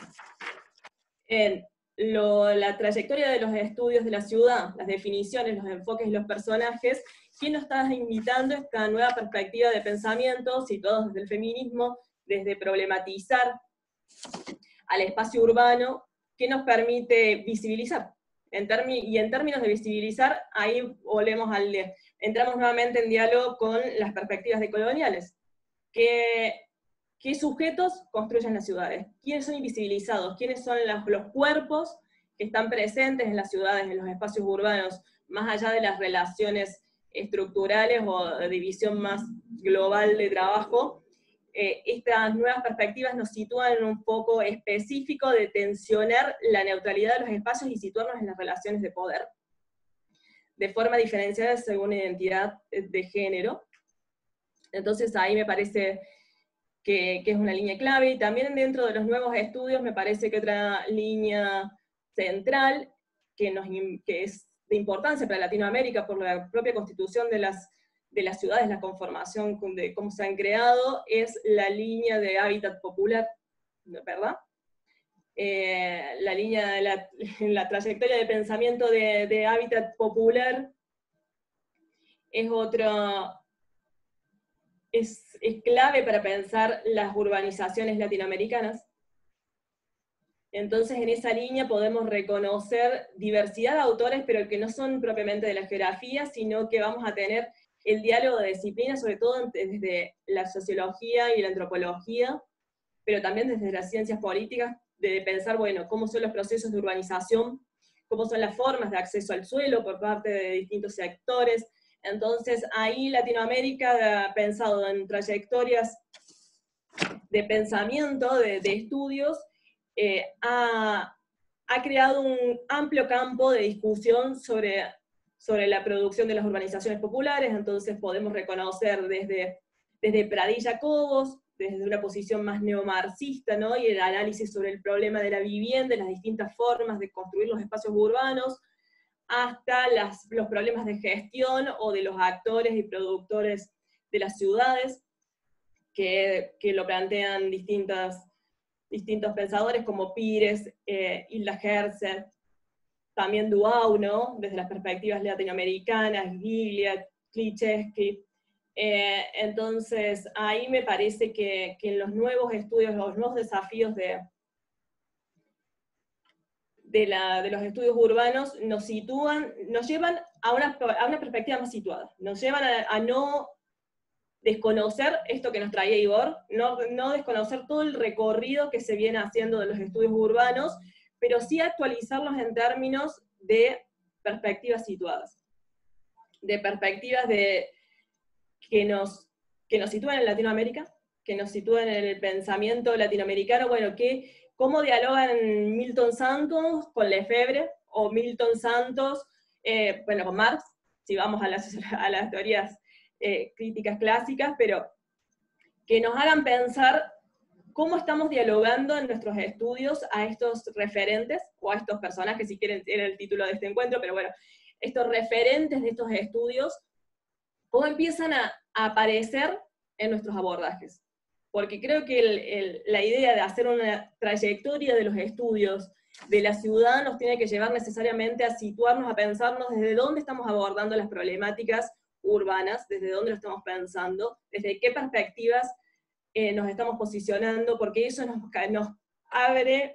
en lo, la trayectoria de los estudios de la ciudad, las definiciones, los enfoques y los personajes, ¿quién nos está invitando a esta nueva perspectiva de pensamiento, situados desde el feminismo, desde problematizar al espacio urbano, que nos permite visibilizar? En y en términos de visibilizar, ahí volvemos al de, entramos nuevamente en diálogo con las perspectivas decoloniales. ¿Qué, qué sujetos construyen las ciudades? ¿Quiénes son invisibilizados? ¿Quiénes son los, los cuerpos que están presentes en las ciudades, en los espacios urbanos, más allá de las relaciones estructurales o de división más global de trabajo? Eh, estas nuevas perspectivas nos sitúan en un foco específico de tensionar la neutralidad de los espacios y situarnos en las relaciones de poder, de forma diferenciada según identidad de género. Entonces ahí me parece que, que es una línea clave, y también dentro de los nuevos estudios me parece que otra línea central, que, nos, que es de importancia para Latinoamérica por la propia constitución de las de las ciudades, la conformación de cómo se han creado, es la línea de hábitat popular, ¿verdad? Eh, la línea de la, la trayectoria de pensamiento de, de hábitat popular es otro, es, es clave para pensar las urbanizaciones latinoamericanas. Entonces en esa línea podemos reconocer diversidad de autores, pero que no son propiamente de la geografía, sino que vamos a tener el diálogo de disciplinas, sobre todo desde la sociología y la antropología, pero también desde las ciencias políticas, de pensar, bueno, cómo son los procesos de urbanización, cómo son las formas de acceso al suelo por parte de distintos sectores. Entonces, ahí Latinoamérica ha pensado en trayectorias de pensamiento, de, de estudios, eh, ha, ha creado un amplio campo de discusión sobre, sobre la producción de las urbanizaciones populares. Entonces podemos reconocer desde, desde Pradilla Cobos, desde una posición más neomarxista, ¿no? Y el análisis sobre el problema de la vivienda, las distintas formas de construir los espacios urbanos, hasta las, los problemas de gestión o de los actores y productores de las ciudades, que, que lo plantean distintas, distintos pensadores como Pires, eh, Hilda Herzer, también Duhau, ¿no? Desde las perspectivas latinoamericanas, Gigliad, Klichevsky. Eh, entonces, ahí me parece que, que en los nuevos estudios, los nuevos desafíos de, de, la, de los estudios urbanos nos sitúan, nos llevan a una, a una perspectiva más situada, nos llevan a, a no desconocer esto que nos traía Igor, no, no desconocer todo el recorrido que se viene haciendo de los estudios urbanos, pero sí actualizarlos en términos de perspectivas situadas, de perspectivas de, que, nos, que nos sitúan en Latinoamérica, que nos sitúan en el pensamiento latinoamericano, bueno, que, cómo dialogan Milton Santos con Lefebvre, o Milton Santos, eh, bueno, con Marx, si vamos a las, a las teorías eh, críticas clásicas, pero que nos hagan pensar cómo estamos dialogando en nuestros estudios a estos referentes, o a estos personajes, si quieren, era el título de este encuentro, pero bueno, estos referentes de estos estudios, cómo empiezan a, a aparecer en nuestros abordajes. Porque creo que el, el, la idea de hacer una trayectoria de los estudios de la ciudad nos tiene que llevar necesariamente a situarnos, a pensarnos desde dónde estamos abordando las problemáticas urbanas, desde dónde lo estamos pensando, desde qué perspectivas eh, nos estamos posicionando, porque eso nos, nos abre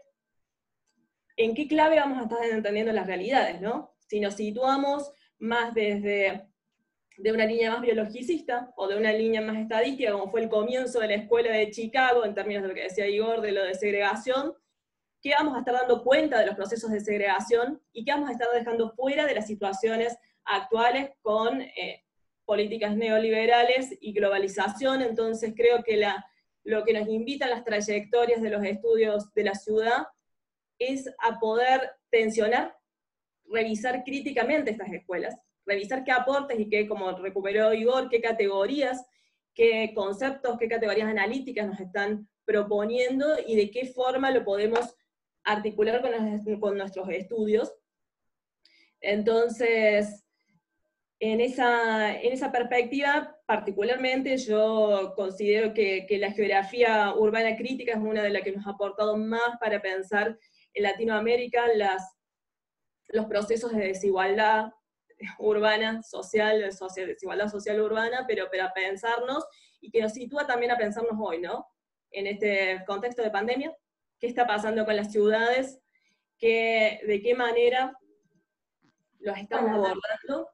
en qué clave vamos a estar entendiendo las realidades, ¿no? Si nos situamos más desde de una línea más biologicista, o de una línea más estadística, como fue el comienzo de la escuela de Chicago, en términos de lo que decía Igor, de lo de segregación, que vamos a estar dando cuenta de los procesos de segregación, y que vamos a estar dejando fuera de las situaciones actuales con eh, políticas neoliberales y globalización. Entonces creo que la, lo que nos invitan las trayectorias de los estudios de la ciudad es a poder tensionar, revisar críticamente estas escuelas, revisar qué aportes y qué, como recuperó Igor, qué categorías, qué conceptos, qué categorías analíticas nos están proponiendo y de qué forma lo podemos articular con, los, con nuestros estudios. Entonces, en esa, en esa perspectiva, particularmente yo considero que, que la geografía urbana crítica es una de las que nos ha aportado más para pensar en Latinoamérica las, los procesos de desigualdad urbana, social, social, desigualdad social urbana, pero para pensarnos, y que nos sitúa también a pensarnos hoy, ¿no? En este contexto de pandemia, ¿qué está pasando con las ciudades? ¿Qué, de qué manera los estamos abordando?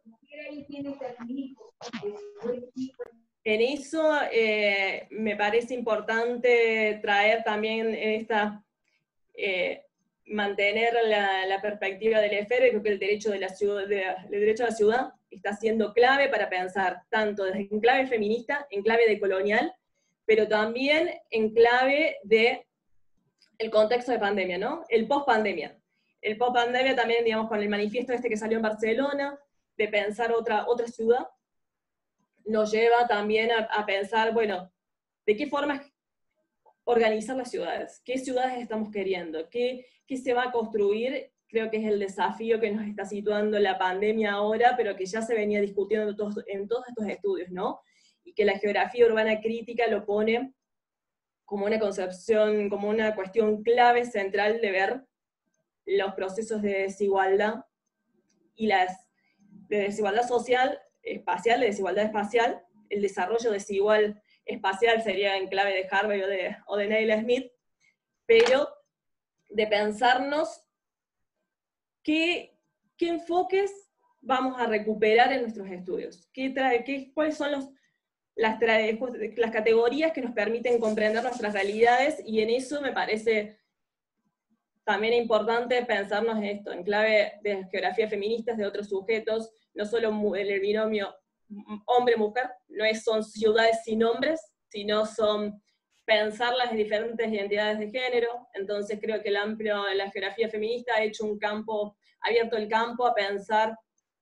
En eso eh, me parece importante traer también esta... Eh, mantener la, la perspectiva del Lefebvre. Creo que el derecho, de la ciudad, de, el derecho a la ciudad está siendo clave para pensar tanto desde en clave feminista, en clave de colonial, pero también en clave de el contexto de pandemia, ¿no? El post-pandemia. El post-pandemia también, digamos, con el manifiesto este que salió en Barcelona, de pensar otra, otra ciudad, nos lleva también a, a pensar, bueno, ¿de qué forma organizar las ciudades? ¿Qué ciudades estamos queriendo? ¿Qué, qué se va a construir? Creo que es el desafío que nos está situando la pandemia ahora, pero que ya se venía discutiendo en todos, en todos estos estudios, ¿no? Y que la geografía urbana crítica lo pone como una concepción, como una cuestión clave central de ver los procesos de desigualdad y las de desigualdad social, espacial, de desigualdad espacial, el desarrollo desigual espacial sería en clave de Harvey o de, o de Neil Smith, pero de pensarnos qué, qué enfoques vamos a recuperar en nuestros estudios, qué trae, qué, cuáles son los, las, las categorías que nos permiten comprender nuestras realidades, y en eso me parece también importante pensarnos en esto, en clave de geografías feministas, de otros sujetos, no solo en el binomio hombre-mujer, no es, son ciudades sin hombres, sino son pensar las diferentes identidades de género. Entonces creo que el amplio, la geografía feminista ha hecho un campo, ha abierto el campo a pensar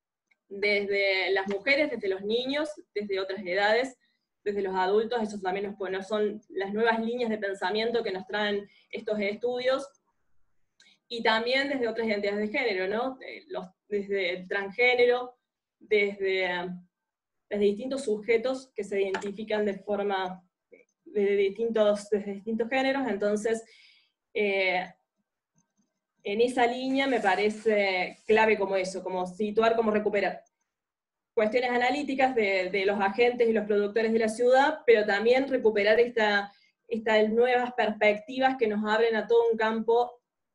desde las mujeres, desde los niños, desde otras edades, desde los adultos. Eso también nos, nos son las nuevas líneas de pensamiento que nos traen estos estudios, y también desde otras identidades de género, ¿no? Los, desde el transgénero, desde, desde distintos sujetos que se identifican de forma, de distintos, desde distintos géneros. Entonces, eh, en esa línea me parece clave como eso, como situar, como recuperar cuestiones analíticas de, de los agentes y los productores de la ciudad, pero también recuperar esta, estas nuevas perspectivas que nos abren a todo un campo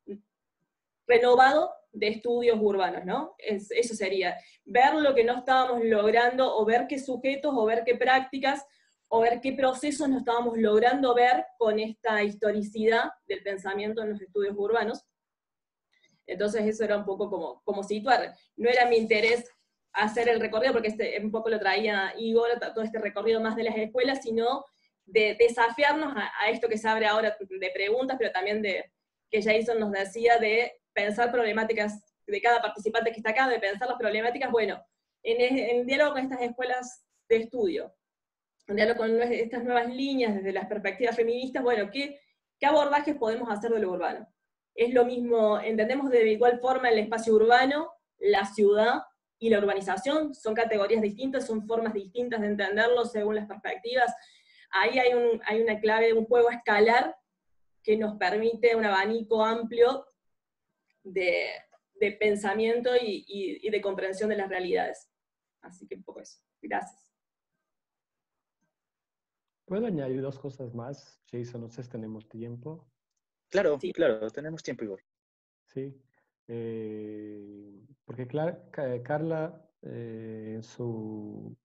renovado de estudios urbanos, ¿no? Es, eso sería, ver lo que no estábamos logrando, o ver qué sujetos, o ver qué prácticas, o ver qué procesos no estábamos logrando ver con esta historicidad del pensamiento en los estudios urbanos. Entonces eso era un poco como, como situar. No era mi interés hacer el recorrido, porque este, un poco lo traía Igor, todo este recorrido más de las escuelas, sino de desafiarnos a, a esto que se abre ahora de preguntas, pero también de, que Jason nos decía, de pensar problemáticas de cada participante que está acá, de pensar las problemáticas, bueno, en, en diálogo con estas escuelas de estudio, en diálogo con estas nuevas líneas desde las perspectivas feministas, bueno, ¿qué, qué abordajes podemos hacer de lo urbano? Es lo mismo, entendemos de igual forma el espacio urbano, la ciudad y la urbanización, son categorías distintas, son formas distintas de entenderlo según las perspectivas. Ahí hay, un, hay una clave, un juego escalar que nos permite un abanico amplio de, de pensamiento y, y, y de comprensión de las realidades. Así que un poco eso. Gracias. ¿Puedo añadir dos cosas más, Jason? No sé si tenemos tiempo. Claro, Sí. claro, tenemos tiempo, Igor. Sí, eh, porque Cla- Carla, eh, en, su,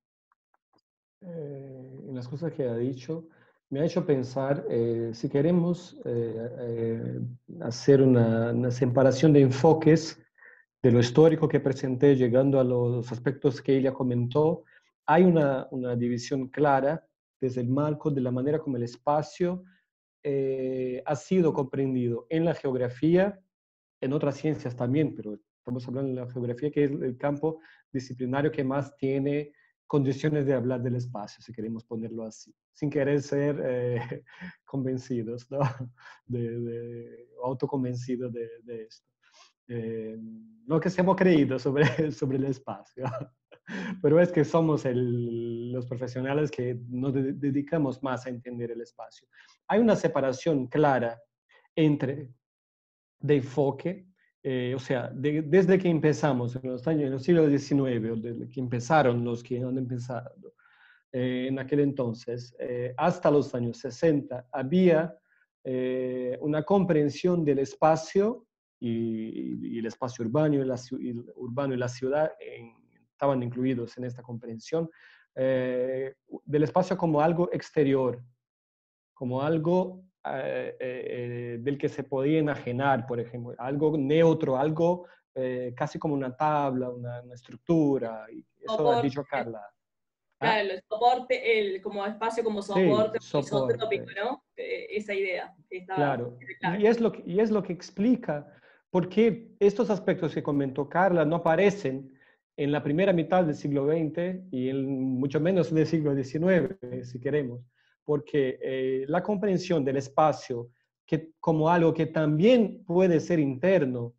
eh, en las cosas que ha dicho, me ha hecho pensar, eh, si queremos eh, eh, hacer una, una separación de enfoques de lo histórico que presenté, llegando a los aspectos que ella comentó, hay una, una división clara desde el marco de la manera como el espacio eh, ha sido comprendido en la geografía, en otras ciencias también, pero estamos hablando de la geografía, que es el campo disciplinario que más tiene condiciones de hablar del espacio, si queremos ponerlo así, sin querer ser eh, convencidos, ¿no? de, de, autoconvencidos de, de esto. Eh, lo que se hemos creído sobre, sobre el espacio. Pero es que somos el, los profesionales que nos de, dedicamos más a entender el espacio. Hay una separación clara entre de enfoque, eh, o sea, de, desde que empezamos en los años, en el siglo diecinueve, o desde que empezaron los que han empezado eh, en aquel entonces, eh, hasta los años sesenta, había eh, una comprensión del espacio y, y el espacio urbano y la, y el urbano y la ciudad en, estaban incluidos en esta comprensión, eh, del espacio como algo exterior, como algo eh, eh, del que se podía enajenar, por ejemplo, algo neutro, algo eh, casi como una tabla, una, una estructura, y eso Soporte, ha dicho Carla. ¿Ah? claro, el soporte, el, como espacio como Sí, soporte, soporte. tópico, ¿no? Eh, esa idea. Estaba, Claro, y es, lo que, y es lo que explica por qué estos aspectos que comentó Carla no aparecen en la primera mitad del siglo veinte y en mucho menos del siglo diecinueve, si queremos, porque eh, la comprensión del espacio que, como algo que también puede ser interno,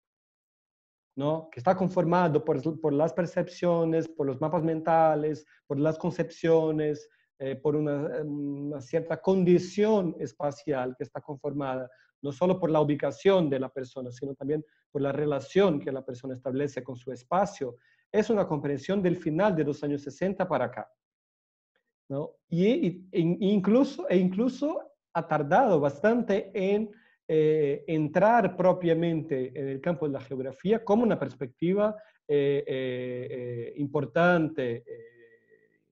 ¿no? Que está conformado por, por las percepciones, por los mapas mentales, por las concepciones, eh, por una, una cierta condición espacial que está conformada no solo por la ubicación de la persona, sino también por la relación que la persona establece con su espacio. Es una comprensión del final de los años sesenta para acá, ¿no? Y, y, e incluso, e incluso ha tardado bastante en eh, entrar propiamente en el campo de la geografía como una perspectiva eh, eh, eh, importante, eh,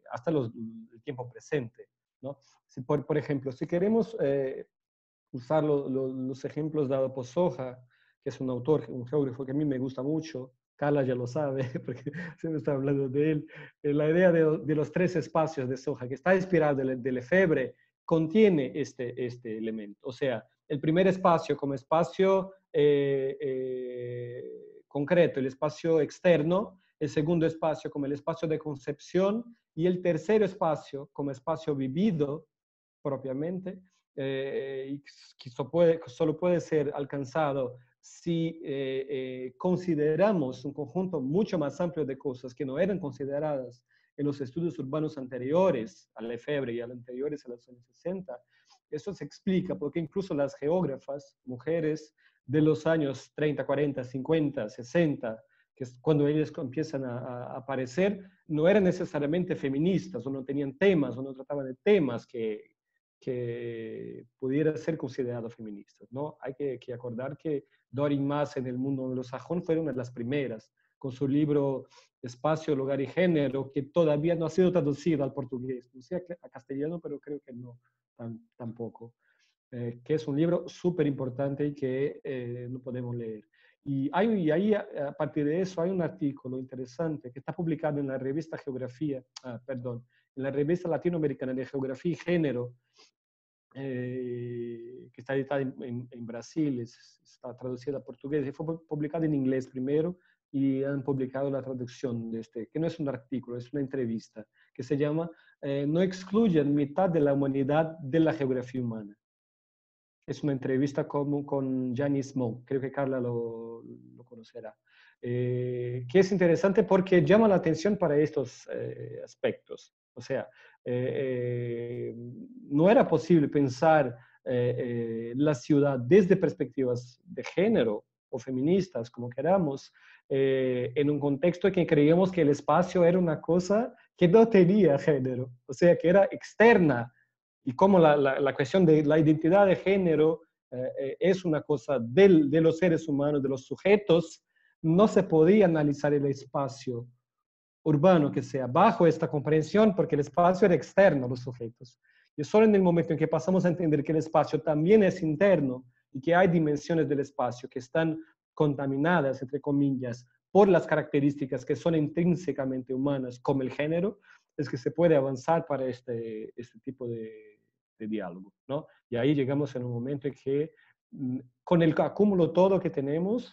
hasta los, el tiempo presente, ¿no? Si por, por ejemplo, si queremos eh, usar lo, lo, los ejemplos dados por Soja, que es un autor, un geógrafo que a mí me gusta mucho, Carla ya lo sabe, porque se me está hablando de él, eh, la idea de, de los tres espacios de Soja, que está inspirado del, del Lefebvre, contiene este, este elemento. O sea, el primer espacio como espacio eh, eh, concreto, el espacio externo, el segundo espacio como el espacio de concepción y el tercer espacio como espacio vivido propiamente, eh, y que solo puede, solo puede ser alcanzado si eh, eh, consideramos un conjunto mucho más amplio de cosas que no eran consideradas en los estudios urbanos anteriores a Lefebvre y a los anteriores a los años sesenta. Eso se explica porque incluso las geógrafas, mujeres de los años treinta, cuarenta, cincuenta, sesenta, que es cuando ellas empiezan a, a aparecer, no eran necesariamente feministas, o no tenían temas, o no trataban de temas que, que pudieran ser considerados feministas, ¿no? Hay que, que acordar que Dorin Maas en el mundo anglosajón fue una de las primeras, con su libro Espacio, Lugar y Género, que todavía no ha sido traducido al portugués, no sé a castellano, pero creo que no, tan, tampoco. Eh, que es un libro súper importante y que eh, no podemos leer. Y, hay, y ahí, a partir de eso, hay un artículo interesante que está publicado en la revista Geografía, ah, perdón, en la revista latinoamericana de Geografía y Género, eh, que está editada en, en, en Brasil, es, está traducida a portugués, y fue publicado en inglés primero, y han publicado la traducción de este, que no es un artículo, es una entrevista, que se llama eh, No excluyan mitad de la humanidad de la geografía humana. Es una entrevista con, con Janice Moe, creo que Carla lo, lo conocerá, eh, que es interesante porque llama la atención para estos eh, aspectos. O sea, eh, eh, no era posible pensar eh, eh, la ciudad desde perspectivas de género o feministas, como queramos, eh, en un contexto en que creíamos que el espacio era una cosa que no tenía género, o sea, que era externa. Y como la, la, la cuestión de la identidad de género eh, eh, es una cosa del, de los seres humanos, de los sujetos, no se podía analizar el espacio urbano que sea bajo esta comprensión, porque el espacio era externo a los sujetos. Y solo en el momento en que pasamos a entender que el espacio también es interno y que hay dimensiones del espacio que están contaminadas, entre comillas, por las características que son intrínsecamente humanas, como el género, es que se puede avanzar para este, este tipo de, de diálogo, ¿no? Y ahí llegamos en un momento en que, con el acúmulo todo que tenemos,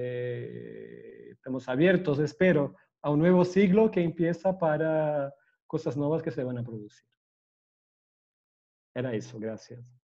eh, estamos abiertos, espero, a un nuevo siglo que empieza para cosas nuevas que se van a producir. Era eso, gracias.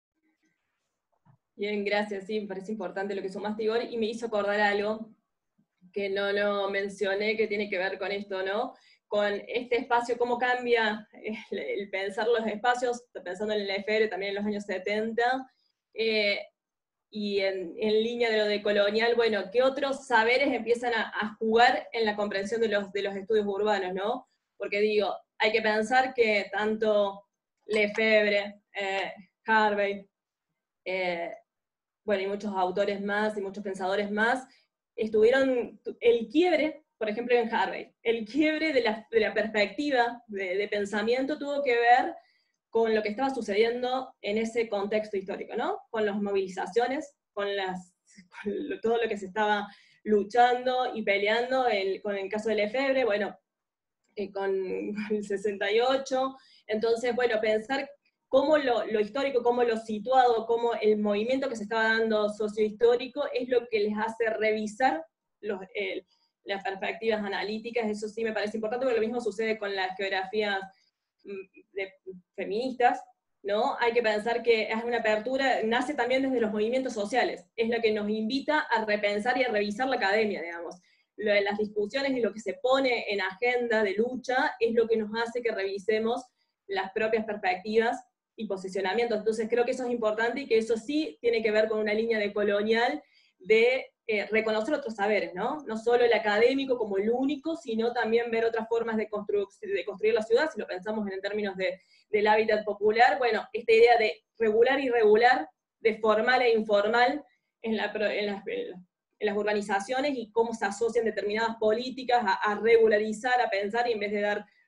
Bien, gracias, sí, me parece importante lo que sumaste, Igor, y me hizo acordar algo que no, no mencioné, que tiene que ver con esto, ¿no? Con este espacio, cómo cambia el, el pensar los espacios, pensando en el Lefebvre también en los años setenta, eh, y en, en línea de lo de colonial, bueno, ¿qué otros saberes empiezan a, a jugar en la comprensión de los, de los estudios urbanos, ¿no? Porque digo, hay que pensar que tanto Lefebvre, eh, Harvey, eh, bueno, y muchos autores más, y muchos pensadores más, estuvieron, el quiebre, por ejemplo en Harvey, el quiebre de la, de la perspectiva de, de pensamiento tuvo que ver con lo que estaba sucediendo en ese contexto histórico, ¿no? Con las movilizaciones, con, las, con lo, todo lo que se estaba luchando y peleando, el, con el caso de Lefebvre, bueno, eh, con el sesenta y ocho, entonces, bueno, pensar cómo lo, lo histórico, cómo lo situado, cómo el movimiento que se estaba dando sociohistórico es lo que les hace revisar los, eh, las perspectivas analíticas, eso sí me parece importante, porque lo mismo sucede con las geografías de feministas, ¿no? Hay que pensar que es una apertura, nace también desde los movimientos sociales, es lo que nos invita a repensar y a revisar la academia, digamos. Lo de las discusiones y lo que se pone en agenda de lucha es lo que nos hace que revisemos las propias perspectivas y posicionamientos. Entonces creo que eso es importante y que eso sí tiene que ver con una línea de colonial de eh, reconocer otros saberes, ¿no? No solo el académico como el único, sino también ver otras formas de, constru de construir la ciudad, si lo pensamos en términos de, del hábitat popular, bueno, esta idea de regular y irregular, de formal e informal en, la, en, las, en las urbanizaciones y cómo se asocian determinadas políticas a, a regularizar, a pensar, y en vez de dar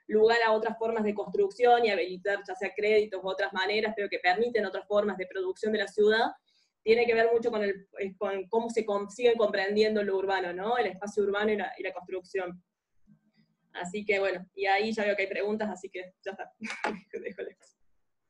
lugar a otras formas de construcción y habilitar ya sea créditos u otras maneras, pero que permiten otras formas de producción de la ciudad, tiene que ver mucho con, el, con cómo se sigue comprendiendo lo urbano, ¿no? El espacio urbano y la, y la construcción. Así que bueno, y ahí ya veo que hay preguntas, así que ya está. Dejo la cosa.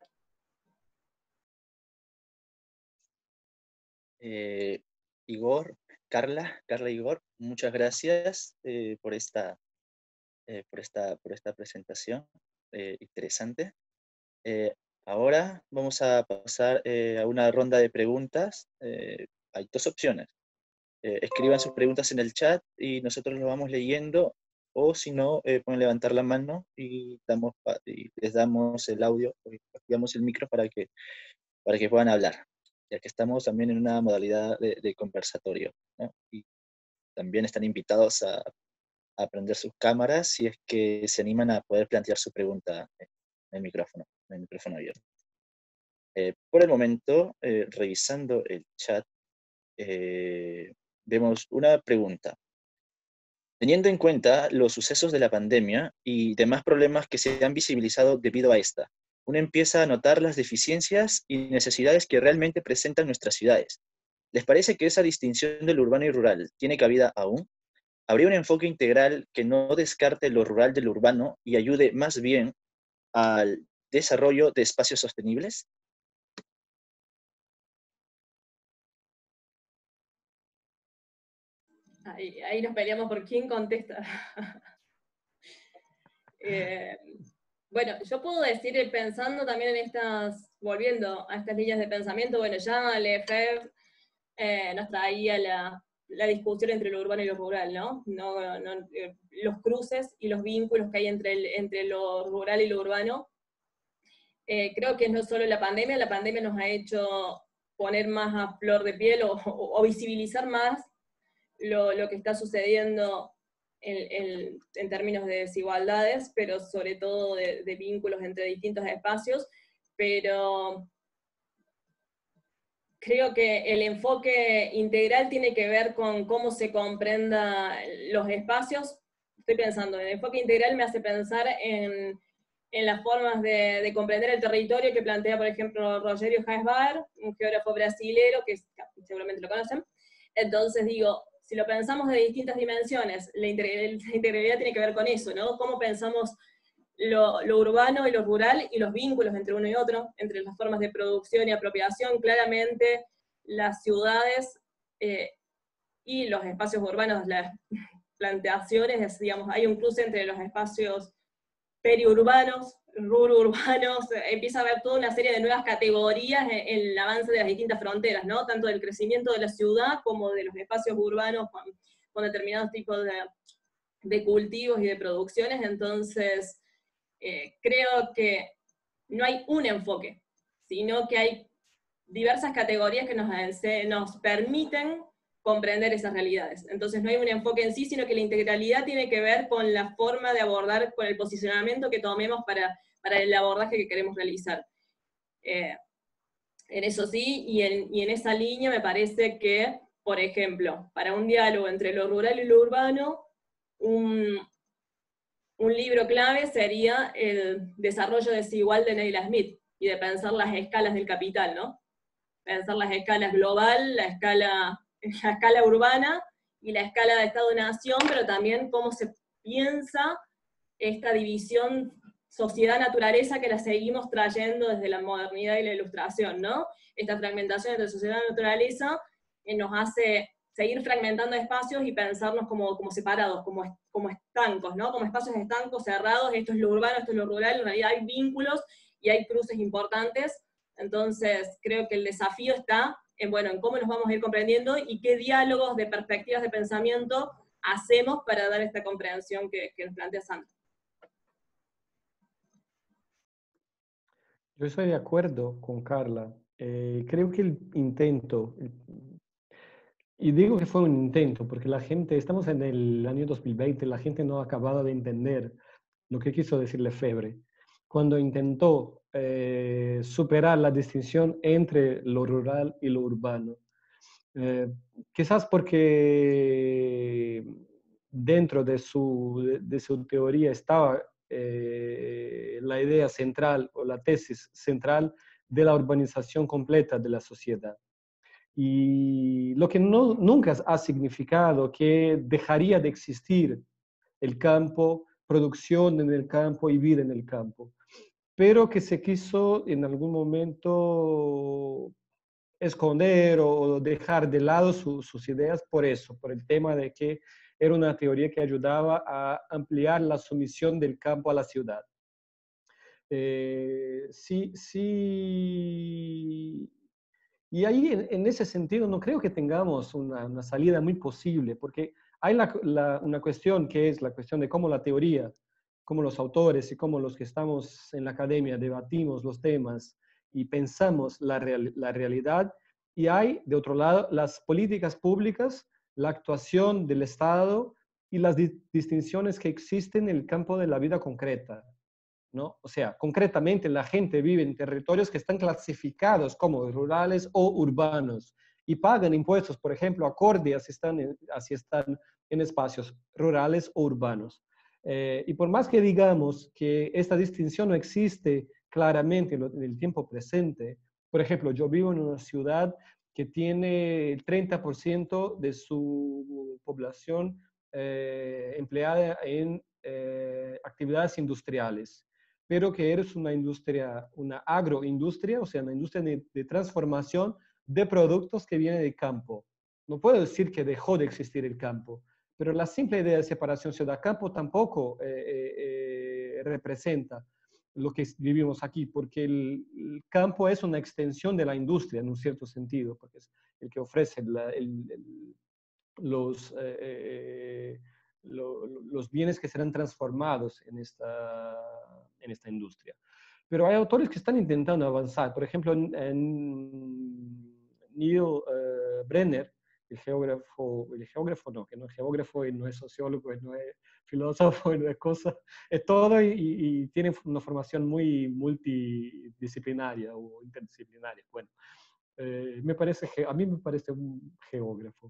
Eh, Igor, Carla, Carla Igor, muchas gracias eh, por, esta, eh, por, esta, por esta presentación eh, interesante. Eh, ahora vamos a pasar eh, a una ronda de preguntas. Eh, hay dos opciones. Eh, escriban sus preguntas en el chat y nosotros lo vamos leyendo, o si no, eh, pueden levantar la mano y, damos, y les damos el audio, activamos el micro para que, para que puedan hablar, ya que estamos también en una modalidad de, de conversatorio, ¿no? Y también están invitados a, a prender sus cámaras si es que se animan a poder plantear su pregunta en el micrófono, en el micrófono abierto. Eh, por el momento, eh, revisando el chat, eh, vemos una pregunta. Teniendo en cuenta los sucesos de la pandemia y demás problemas que se han visibilizado debido a esta, uno empieza a notar las deficiencias y necesidades que realmente presentan nuestras ciudades. ¿Les parece que esa distinción del urbano y rural tiene cabida aún? ¿Habría un enfoque integral que no descarte lo rural del urbano y ayude más bien al desarrollo de espacios sostenibles? Ahí, ahí nos peleamos por quién contesta. eh, bueno, yo puedo decir, pensando también en estas, volviendo a estas líneas de pensamiento, bueno, ya Lefebvre eh, nos traía la, la discusión entre lo urbano y lo rural, ¿no? no, no eh, los cruces y los vínculos que hay entre, el, entre lo rural y lo urbano. Eh, creo que no solo la pandemia, la pandemia nos ha hecho poner más a flor de piel o, o, o visibilizar más lo, lo que está sucediendo en, en, en términos de desigualdades, pero sobre todo de, de vínculos entre distintos espacios, pero creo que el enfoque integral tiene que ver con cómo se comprenda los espacios. Estoy pensando, el enfoque integral me hace pensar en, en las formas de, de comprender el territorio que plantea, por ejemplo, Rogério Haesbar, un geógrafo brasilero, que seguramente lo conocen. Entonces digo, si lo pensamos de distintas dimensiones, la integralidad tiene que ver con eso, ¿no? Cómo pensamos lo, lo urbano y lo rural y los vínculos entre uno y otro, entre las formas de producción y apropiación. Claramente las ciudades eh, y los espacios urbanos, las planteaciones, digamos, hay un cruce entre los espacios periurbanos, rururbanos, empieza a haber toda una serie de nuevas categorías en, en el avance de las distintas fronteras, ¿no? Tanto del crecimiento de la ciudad como de los espacios urbanos con, con determinados tipos de, de cultivos y de producciones. Entonces, eh, creo que no hay un enfoque, sino que hay diversas categorías que nos, nos permiten comprender esas realidades. Entonces no hay un enfoque en sí, sino que la integralidad tiene que ver con la forma de abordar, con el posicionamiento que tomemos para, para el abordaje que queremos realizar. Eh, en eso sí, y en, y en esa línea me parece que, por ejemplo, para un diálogo entre lo rural y lo urbano, un, un libro clave sería el desarrollo desigual de Neil Smith, y de pensar las escalas del capital, ¿no? Pensar las escalas global, la escala, la escala urbana y la escala de Estado-Nación, pero también cómo se piensa esta división sociedad-naturaleza que la seguimos trayendo desde la modernidad y la ilustración, ¿no? Esta fragmentación entre sociedad y naturaleza eh, nos hace seguir fragmentando espacios y pensarnos como, como separados, como, como estancos, ¿no? Como espacios estancos, cerrados, esto es lo urbano, esto es lo rural, en realidad hay vínculos y hay cruces importantes. Entonces, creo que el desafío está en, bueno, en cómo nos vamos a ir comprendiendo y qué diálogos de perspectivas de pensamiento hacemos para dar esta comprensión que, que nos plantea Sandra. Yo estoy de acuerdo con Carla. Eh, creo que el intento, y digo que fue un intento, porque la gente, estamos en el año dos mil veinte, la gente no ha acabado de entender lo que quiso decir Lefebvre. Cuando intentó eh, superar la distinción entre lo rural y lo urbano. Eh, quizás porque dentro de su, de, de su teoría estaba eh, la idea central o la tesis central de la urbanización completa de la sociedad. Y lo que no, nunca ha significado que dejaría de existir el campo, producción en el campo y vida en el campo, pero que se quiso en algún momento esconder o dejar de lado su, sus ideas por eso, por el tema de que era una teoría que ayudaba a ampliar la sumisión del campo a la ciudad. Eh, sí, sí. Y ahí, en, en ese sentido, no creo que tengamos una, una salida muy posible, porque hay la, la, una cuestión que es la cuestión de cómo la teoría, cómo los autores y cómo los que estamos en la academia debatimos los temas y pensamos la, real, la realidad. Y hay, de otro lado, las políticas públicas, la actuación del Estado y las di distinciones que existen en el campo de la vida concreta, ¿no? O sea, concretamente la gente vive en territorios que están clasificados como rurales o urbanos y pagan impuestos, por ejemplo, acorde a si están en, a si están en espacios rurales o urbanos. Eh, y por más que digamos que esta distinción no existe claramente en el tiempo presente, por ejemplo, yo vivo en una ciudad que tiene el treinta por ciento de su población eh, empleada en eh, actividades industriales, pero que eres una industria, una agroindustria, o sea, una industria de, de transformación de productos que viene del campo. No puedo decir que dejó de existir el campo, pero la simple idea de separación ciudad-campo tampoco eh, eh, representa lo que vivimos aquí, porque el, el campo es una extensión de la industria en un cierto sentido, porque es el que ofrece la, el, el, los, eh, eh, lo, los bienes que serán transformados en esta, en esta industria. Pero hay autores que están intentando avanzar. Por ejemplo, en, en Neil uh, Brenner, el geógrafo, el geógrafo no, que no es geógrafo y no es sociólogo, y no es filósofo, y no es cosa, es todo y, y tiene una formación muy multidisciplinaria o interdisciplinaria. Bueno, eh, me parece, a mí me parece un geógrafo.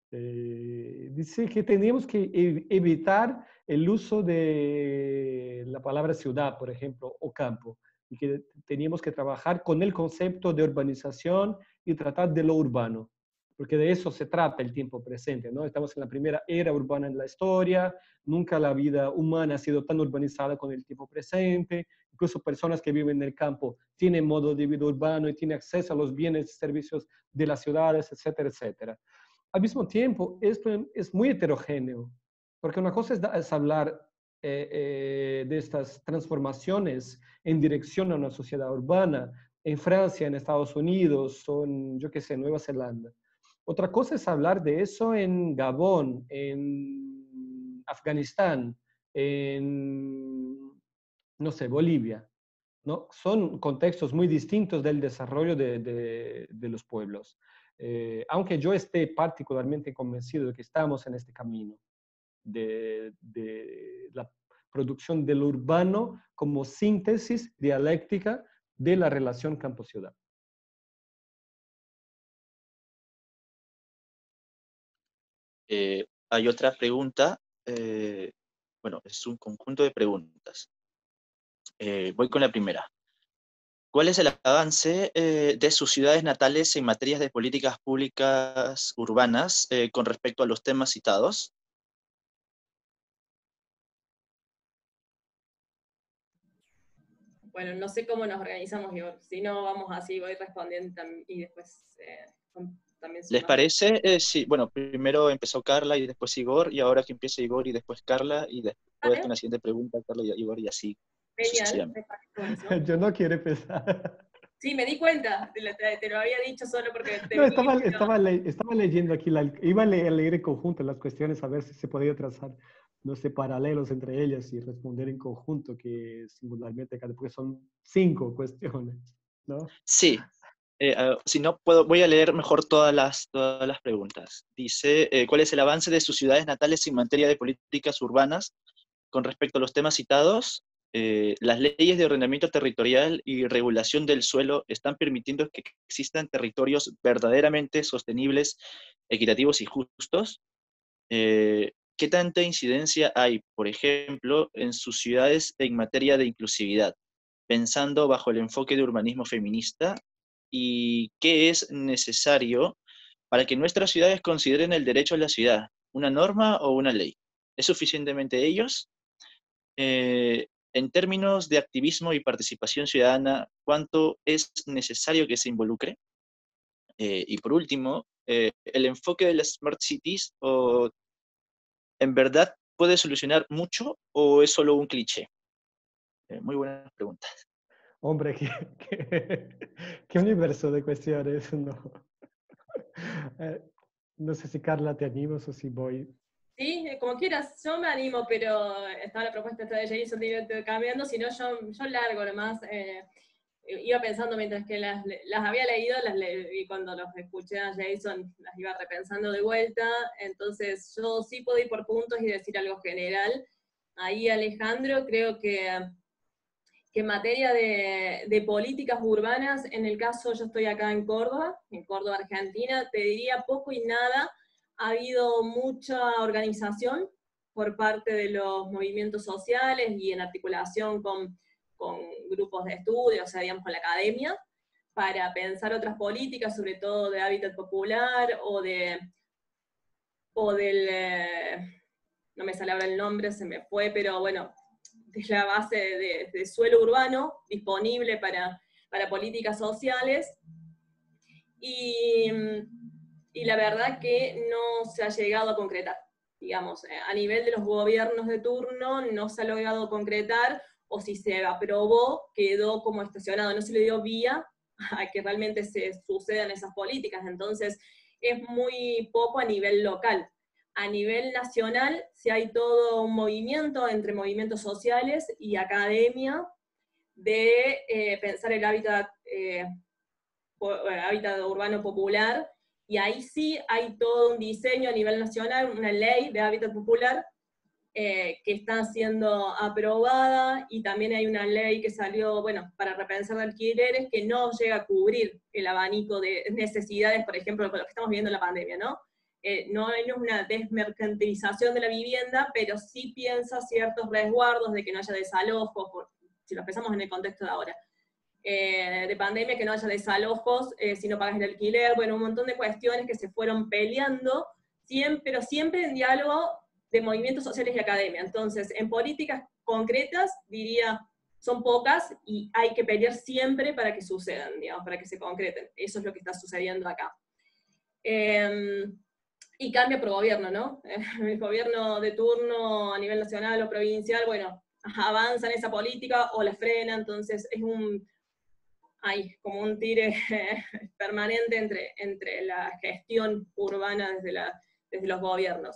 Eh, dice que tenemos que ev evitar el uso de la palabra ciudad, por ejemplo, o campo, y que teníamos que trabajar con el concepto de urbanización y tratar de lo urbano, porque de eso se trata el tiempo presente, ¿no? Estamos en la primera era urbana en la historia, nunca la vida humana ha sido tan urbanizada con el tiempo presente, incluso personas que viven en el campo tienen modo de vida urbano y tienen acceso a los bienes y servicios de las ciudades, etcétera, etcétera. Al mismo tiempo, esto es muy heterogéneo, porque una cosa es, es hablar eh, eh, de estas transformaciones en dirección a una sociedad urbana en Francia, en Estados Unidos o en, yo qué sé, Nueva Zelanda. Otra cosa es hablar de eso en Gabón, en Afganistán, en, no sé, Bolivia, ¿no? Son contextos muy distintos del desarrollo de, de, de los pueblos. Eh, aunque yo esté particularmente convencido de que estamos en este camino de, de la producción del urbano como síntesis dialéctica de la relación campo-ciudad. Eh, hay otra pregunta, eh, bueno, es un conjunto de preguntas. Eh, voy con la primera. ¿Cuál es el avance eh, de sus ciudades natales en materias de políticas públicas urbanas eh, con respecto a los temas citados? Bueno, no sé cómo nos organizamos, Igor. Si no, vamos así, voy respondiendo y después eh, también ¿Les sumamos. parece? Eh, sí, bueno, primero empezó Carla y después Igor, y ahora que empiece Igor y después Carla, y después con la siguiente pregunta Carla y Igor, y así Genial, sucesivamente. Yo no quiero empezar. Sí, me di cuenta, te lo, te lo había dicho solo porque te No, vi, estaba, pero... estaba, le, estaba leyendo aquí, la, iba a leer, a leer en conjunto las cuestiones a ver si se podía trazar, no sé, paralelos entre ellas y responder en conjunto, que singularmente, porque son cinco cuestiones, ¿no? Sí, eh, uh, si no puedo, voy a leer mejor todas las, todas las preguntas. Dice, eh, ¿cuál es el avance de sus ciudades natales en materia de políticas urbanas con respecto a los temas citados? Eh, las leyes de ordenamiento territorial y regulación del suelo están permitiendo que existan territorios verdaderamente sostenibles, equitativos y justos. Eh, ¿qué tanta incidencia hay, por ejemplo, en sus ciudades en materia de inclusividad, pensando bajo el enfoque de urbanismo feminista? ¿Y qué es necesario para que nuestras ciudades consideren el derecho a la ciudad? ¿Una norma o una ley? ¿Es suficientemente ellos? Eh, en términos de activismo y participación ciudadana, ¿cuánto es necesario que se involucre? Eh, y por último, eh, el enfoque de las Smart Cities, o, ¿en verdad puede solucionar mucho o es solo un cliché? Eh, muy buenas preguntas. Hombre, qué, qué, qué universo de cuestiones, ¿no? Eh, no sé si Carla te animas o si voy. Sí, como quieras, yo me animo, pero estaba la propuesta esta de Jason de cambiando, si no yo, yo largo nomás. Eh, iba pensando mientras que las, las había leído, las le y cuando los escuché a Jason las iba repensando de vuelta, entonces yo sí puedo ir por puntos y decir algo general. Ahí Alejandro, creo que, que en materia de, de políticas urbanas, en el caso yo estoy acá en Córdoba, en Córdoba, Argentina, te diría poco y nada. Ha habido mucha organización por parte de los movimientos sociales y en articulación con, con grupos de estudio, o sea, digamos, con la academia, para pensar otras políticas, sobre todo de hábitat popular o de o del, eh, no me sale ahora el nombre, se me fue, pero bueno, de la base de, de suelo urbano disponible para, para políticas sociales. Y, y la verdad que no se ha llegado a concretar, digamos, a nivel de los gobiernos de turno no se ha logrado concretar, o si se aprobó, quedó como estacionado, no se le dio vía a que realmente se sucedan esas políticas, entonces es muy poco a nivel local. A nivel nacional, si hay todo un movimiento entre movimientos sociales y academia de eh, pensar el hábitat eh, hábitat urbano popular, y ahí sí hay todo un diseño a nivel nacional, una ley de hábitat popular eh, que está siendo aprobada, y también hay una ley que salió, bueno, para repensar de alquileres, que no llega a cubrir el abanico de necesidades, por ejemplo, con lo que estamos viendo en la pandemia, ¿no? Eh, no hay una desmercantilización de la vivienda, pero sí piensa ciertos resguardos de que no haya desalojos, por, si lo pensamos en el contexto de ahora. Eh, de pandemia, que no haya desalojos eh, si no pagas el alquiler, bueno, un montón de cuestiones que se fueron peleando, siempre, pero siempre en diálogo de movimientos sociales y academia. Entonces, en políticas concretas, diría, son pocas y hay que pelear siempre para que sucedan, digamos, para que se concreten. Eso es lo que está sucediendo acá. Eh, y cambia por gobierno, ¿no? El gobierno de turno a nivel nacional o provincial, bueno, avanza en esa política o la frena, entonces es un... hay como un tire permanente entre, entre la gestión urbana desde, la, desde los gobiernos.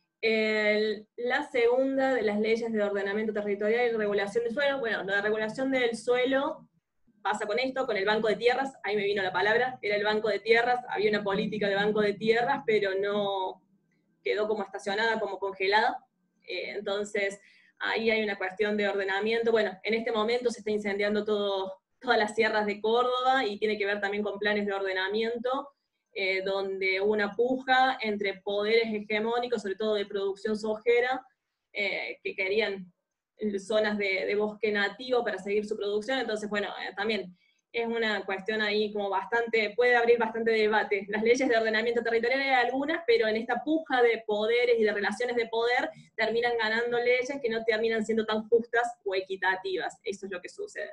El, la segunda de las leyes de ordenamiento territorial y regulación del suelo, bueno, la regulación del suelo pasa con esto, con el banco de tierras, ahí me vino la palabra, era el banco de tierras, había una política de banco de tierras, pero no quedó como estacionada, como congelada, eh, entonces ahí hay una cuestión de ordenamiento. Bueno, en este momento se está incendiando todo, todas las sierras de Córdoba, y tiene que ver también con planes de ordenamiento, eh, donde hubo una puja entre poderes hegemónicos, sobre todo de producción sojera, eh, que querían zonas de, de bosque nativo para seguir su producción. Entonces, bueno, eh, también es una cuestión ahí como bastante, puede abrir bastante debate. Las leyes de ordenamiento territorial hay algunas, pero en esta puja de poderes y de relaciones de poder terminan ganando leyes que no terminan siendo tan justas o equitativas. Eso es lo que sucede.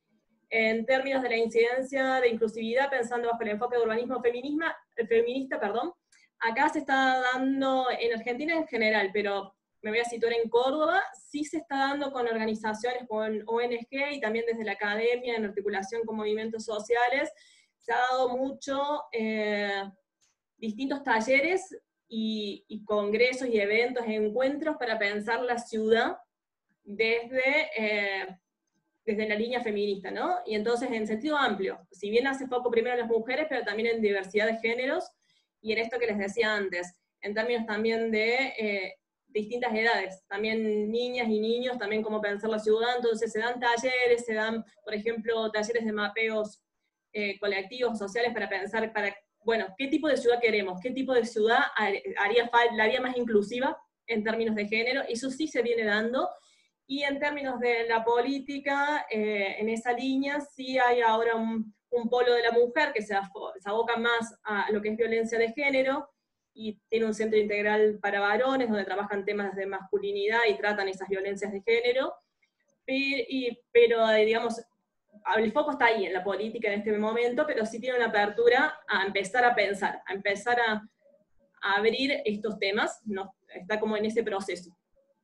En términos de la incidencia de inclusividad, pensando bajo el enfoque de urbanismo feminismo, feminista, perdón, acá se está dando, en Argentina en general, pero me voy a situar en Córdoba, sí se está dando con organizaciones, con O N G, y también desde la academia, en articulación con movimientos sociales, se ha dado mucho, eh, distintos talleres y, y congresos y eventos, encuentros para pensar la ciudad desde... Eh, desde la línea feminista, ¿no? Y entonces en sentido amplio, si bien hace foco primero en las mujeres, pero también en diversidad de géneros, y en esto que les decía antes, en términos también de eh, distintas edades, también niñas y niños, también cómo pensar la ciudad. Entonces se dan talleres, se dan, por ejemplo, talleres de mapeos eh, colectivos, sociales, para pensar, para, bueno, qué tipo de ciudad queremos, qué tipo de ciudad haría, la haría más inclusiva en términos de género, eso sí se viene dando, y en términos de la política, eh, en esa línea sí hay ahora un, un polo de la mujer que se, se aboca más a lo que es violencia de género, y tiene un centro integral para varones, donde trabajan temas de masculinidad y tratan esas violencias de género, pero, y, pero digamos, el foco está ahí en la política en este momento, pero sí tiene una apertura a empezar a pensar, a empezar a, a abrir estos temas, ¿no? Está como en ese proceso.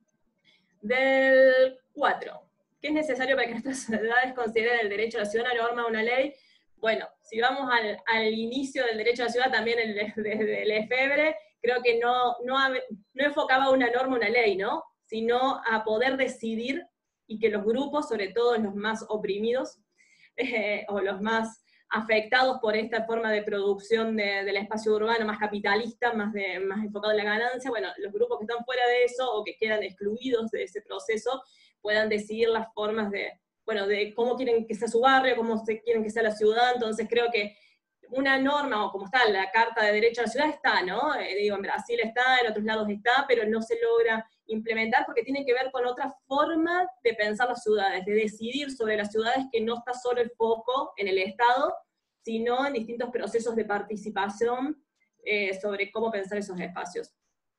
Del cuatro, ¿qué es necesario para que nuestras sociedades consideren el derecho a la ciudad una norma o una ley? Bueno, si vamos al, al inicio del derecho a la ciudad, también el, desde el Lefebvre, creo que no, no, no enfocaba una norma o una ley, ¿no? Sino a poder decidir, y que los grupos, sobre todo los más oprimidos, eh, o los más afectados por esta forma de producción de, del espacio urbano más capitalista, más, de, más enfocado en la ganancia, bueno, los grupos que están fuera de eso, o que quedan excluidos de ese proceso, puedan decidir las formas de, bueno, de cómo quieren que sea su barrio, cómo se quieren que sea la ciudad. Entonces creo que una norma, o como está la Carta de Derecho a la Ciudad, está, ¿no? Eh, digo, en Brasil está, en otros lados está, pero no se logra implementar porque tiene que ver con otra forma de pensar las ciudades, de decidir sobre las ciudades, que no está solo el foco en el Estado, sino en distintos procesos de participación eh, sobre cómo pensar esos espacios.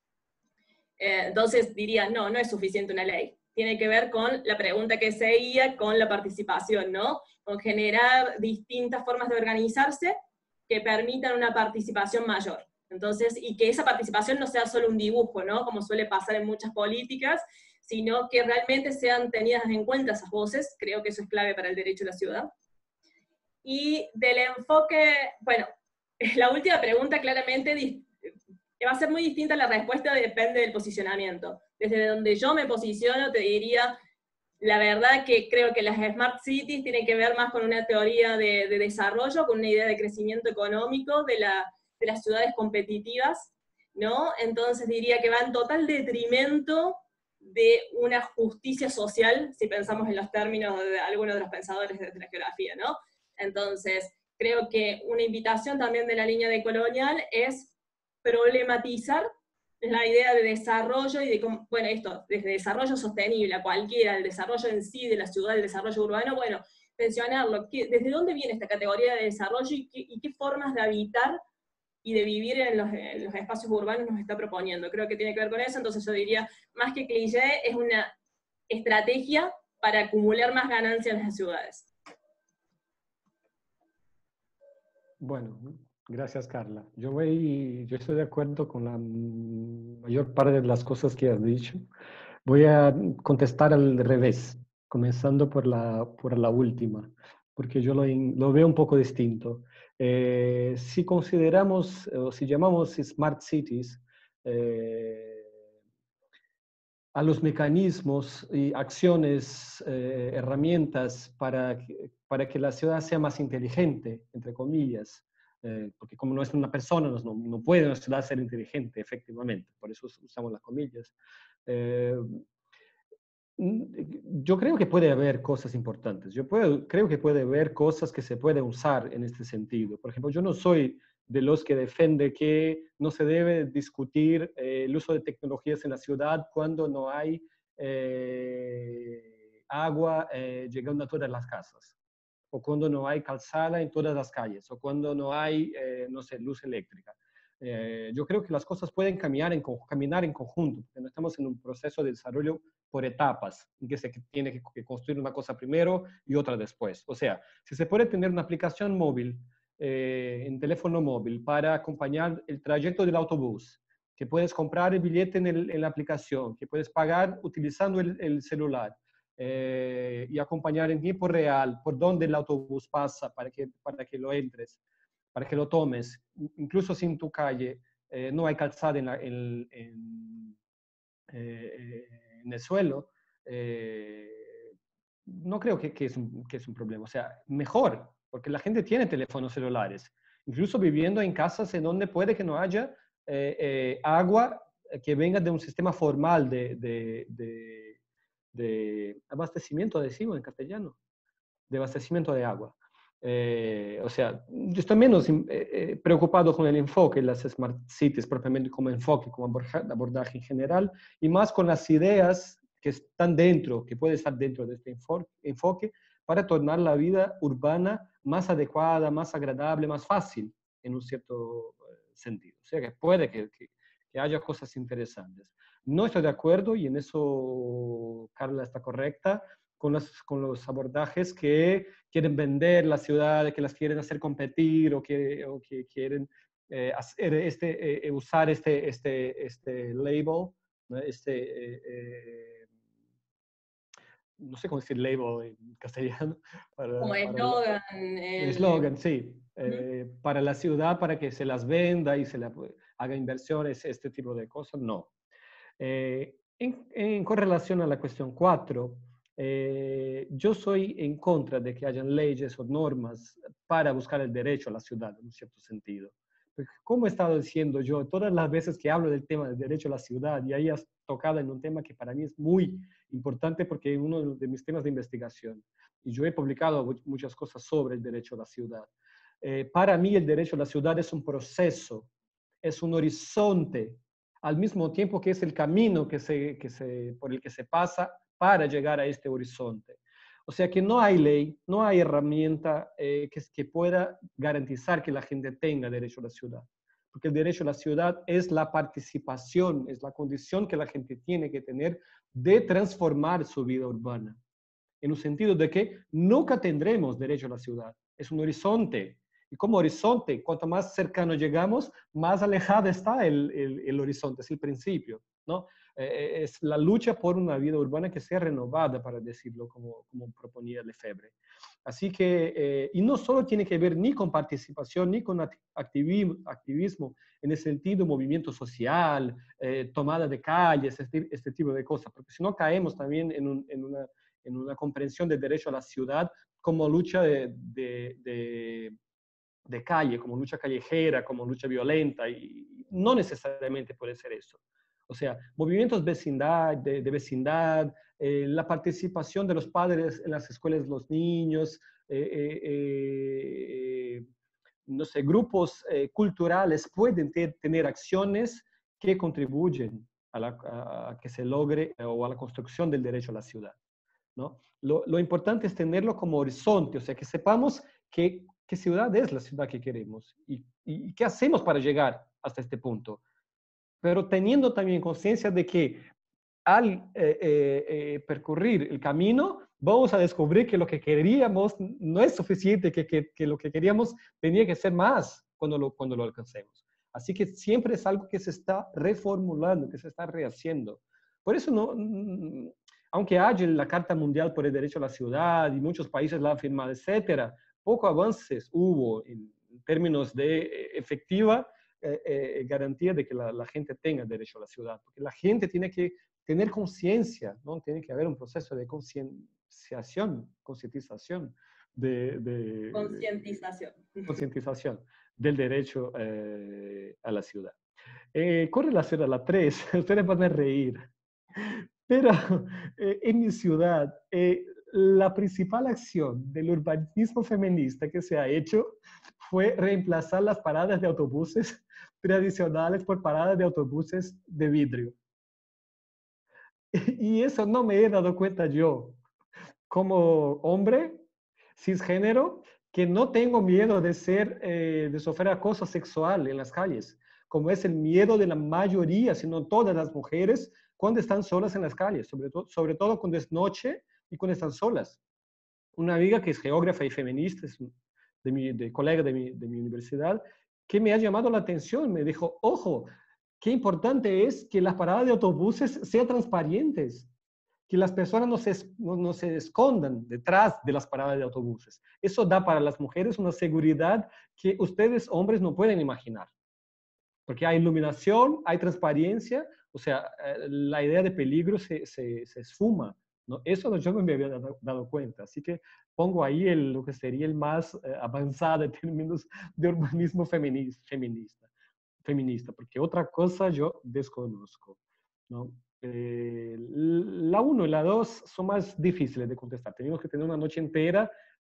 Eh, entonces diría, no, no es suficiente una ley. Tiene que ver con la pregunta que seguía, con la participación, ¿no? Con generar distintas formas de organizarse que permitan una participación mayor. Entonces, y que esa participación no sea solo un dibujo, ¿no? Como suele pasar en muchas políticas, sino que realmente sean tenidas en cuenta esas voces. Creo que eso es clave para el derecho a la ciudad. Y del enfoque, bueno, la última pregunta claramente va a ser muy distinta, la respuesta depende del posicionamiento. Desde donde yo me posiciono te diría, la verdad que creo que las Smart Cities tienen que ver más con una teoría de, de desarrollo, con una idea de crecimiento económico de, la, de las ciudades competitivas, ¿no? Entonces diría que va en total detrimento de una justicia social, si pensamos en los términos de algunos de los pensadores de la geografía, ¿no? Entonces, creo que una invitación también de la línea de Colonial es problematizar la idea de desarrollo y de cómo, bueno, esto, desde desarrollo sostenible a cualquiera, el desarrollo en sí de la ciudad, el desarrollo urbano, bueno, mencionarlo, ¿desde dónde viene esta categoría de desarrollo y qué, y qué formas de habitar y de vivir en los, en los espacios urbanos nos está proponiendo? Creo que tiene que ver con eso. Entonces yo diría, más que cliché, es una estrategia para acumular más ganancias en las ciudades. Bueno, gracias, Carla. Yo, voy, yo estoy de acuerdo con la mayor parte de las cosas que has dicho. Voy a contestar al revés, comenzando por la, por la última, porque yo lo, lo veo un poco distinto. Eh, si consideramos, o si llamamos Smart Cities, eh, a los mecanismos y acciones, eh, herramientas para que, para que la ciudad sea más inteligente, entre comillas, eh, porque como no es una persona, no, no puede una ciudad ser inteligente, efectivamente, por eso usamos las comillas. Eh, yo creo que puede haber cosas importantes, yo puedo, creo que puede haber cosas que se pueden usar en este sentido. Por ejemplo, yo no soy de los que defiende que no se debe discutir eh, el uso de tecnologías en la ciudad cuando no hay eh, agua eh, llegando a todas las casas, o cuando no hay calzada en todas las calles, o cuando no hay, eh, no sé, luz eléctrica. Eh, yo creo que las cosas pueden caminar en, caminar en conjunto, porque no estamos en un proceso de desarrollo por etapas, en que se tiene que, que construir una cosa primero y otra después. O sea, si se puede tener una aplicación móvil, eh, en teléfono móvil, para acompañar el trayecto del autobús, que puedes comprar el billete en, el, en la aplicación, que puedes pagar utilizando el, el celular, eh, y acompañar en tiempo real por dónde el autobús pasa para que, para que lo entres, para que lo tomes, incluso si en tu calle eh, no hay calzada en, la, en, en, eh, en el suelo, eh, no creo que, que, es un, que es un problema. O sea, mejor, porque la gente tiene teléfonos celulares, incluso viviendo en casas en donde puede que no haya eh, eh, agua que venga de un sistema formal de, de, de, de abastecimiento, decimos en castellano, de abastecimiento de agua. Eh, o sea, yo estoy menos eh, eh, preocupado con el enfoque, las smart cities propiamente como enfoque, como abordaje en general, y más con las ideas que están dentro, que pueden estar dentro de este enfoque, para tornar la vida urbana más adecuada, más agradable, más fácil, en un cierto sentido. O sea, que puede que, que, que haya cosas interesantes. No estoy de acuerdo, y en eso Carla está correcta, con los, con los abordajes que quieren vender la ciudad, que las quieren hacer competir o que, o que quieren eh, hacer este, eh, usar este, este, este label, ¿no? este, eh, eh, no sé cómo decir label en castellano. Para, Como eslogan. El eslogan, sí. Eh, uh-huh. Para la ciudad, para que se las venda y se la, haga inversiones, este tipo de cosas, no. Eh, en, en correlación a la cuestión cuatro, Eh, yo soy en contra de que hayan leyes o normas para buscar el derecho a la ciudad, en un cierto sentido. Porque como he estado diciendo yo, todas las veces que hablo del tema del derecho a la ciudad, y ahí has tocado en un tema que para mí es muy importante porque es uno de mis temas de investigación, y yo he publicado muchas cosas sobre el derecho a la ciudad. Eh, para mí el derecho a la ciudad es un proceso, es un horizonte, al mismo tiempo que es el camino que se, que se, por el que se pasa para llegar a este horizonte. O sea que no hay ley, no hay herramienta eh, que, que pueda garantizar que la gente tenga derecho a la ciudad. Porque el derecho a la ciudad es la participación, es la condición que la gente tiene que tener de transformar su vida urbana. En un sentido de que nunca tendremos derecho a la ciudad. Es un horizonte. Y como horizonte, cuanto más cercano llegamos, más alejado está el, el, el horizonte, es el principio, ¿no? Eh, es la lucha por una vida urbana que sea renovada, para decirlo como, como proponía Lefebvre. Así que, eh, y no solo tiene que ver ni con participación, ni con activismo, activismo en el sentido movimiento social, eh, tomada de calles, este, este tipo de cosas, porque si no caemos también en, un, en, una, en una comprensión del derecho a la ciudad como lucha de, de, de de calle, como lucha callejera, como lucha violenta, y no necesariamente puede ser eso. O sea, movimientos vecindad, de, de vecindad, eh, la participación de los padres en las escuelas de los niños, eh, eh, eh, no sé, grupos eh, culturales pueden ter, tener acciones que contribuyen a, la, a que se logre eh, o a la construcción del derecho a la ciudad, ¿no? Lo, lo importante es tenerlo como horizonte, o sea, que sepamos que qué ciudad es la ciudad que queremos y, y, y qué hacemos para llegar hasta este punto. Pero teniendo también conciencia de que al eh, eh, eh, percorrer el camino, vamos a descubrir que lo que queríamos no es suficiente, que, que, que lo que queríamos tenía que ser más cuando lo, cuando lo alcancemos. Así que siempre es algo que se está reformulando, que se está rehaciendo. Por eso, no, aunque haya la Carta Mundial por el Derecho a la Ciudad y muchos países la han firmado, etcétera, poco avances hubo en términos de efectiva eh, eh, garantía de que la, la gente tenga derecho a la ciudad, porque la gente tiene que tener conciencia, ¿no? Tiene que haber un proceso de concienciación, concientización, de, de, concientización. concientización del derecho eh, a la ciudad. Eh, con relación a la tres, ustedes van a reír, pero eh, en mi ciudad, eh, la principal acción del urbanismo feminista que se ha hecho fue reemplazar las paradas de autobuses tradicionales por paradas de autobuses de vidrio. Y eso no me he dado cuenta yo, como hombre cisgénero, que no tengo miedo de ser, eh, de sufrir acoso sexual en las calles, como es el miedo de la mayoría, sino todas las mujeres, cuando están solas en las calles, sobre, to sobre todo cuando es noche y cuando están solas. Una amiga que es geógrafa y feminista, es de mi de colega de mi, de mi universidad, que me ha llamado la atención, me dijo, ojo, qué importante es que las paradas de autobuses sean transparentes, que las personas no se, no, no se escondan detrás de las paradas de autobuses. Eso da para las mujeres una seguridad que ustedes, hombres, no pueden imaginar. Porque hay iluminación, hay transparencia, o sea, la idea de peligro se, se, se esfuma, ¿no? Eso yo no me había dado, dado cuenta. Así que pongo ahí el, lo que sería el más eh, avanzado en términos de urbanismo feminista, feminista, feminista, porque otra cosa yo desconozco, ¿no? Eh, la uno y la dos son más difíciles de contestar. Tenemos que tener una noche entera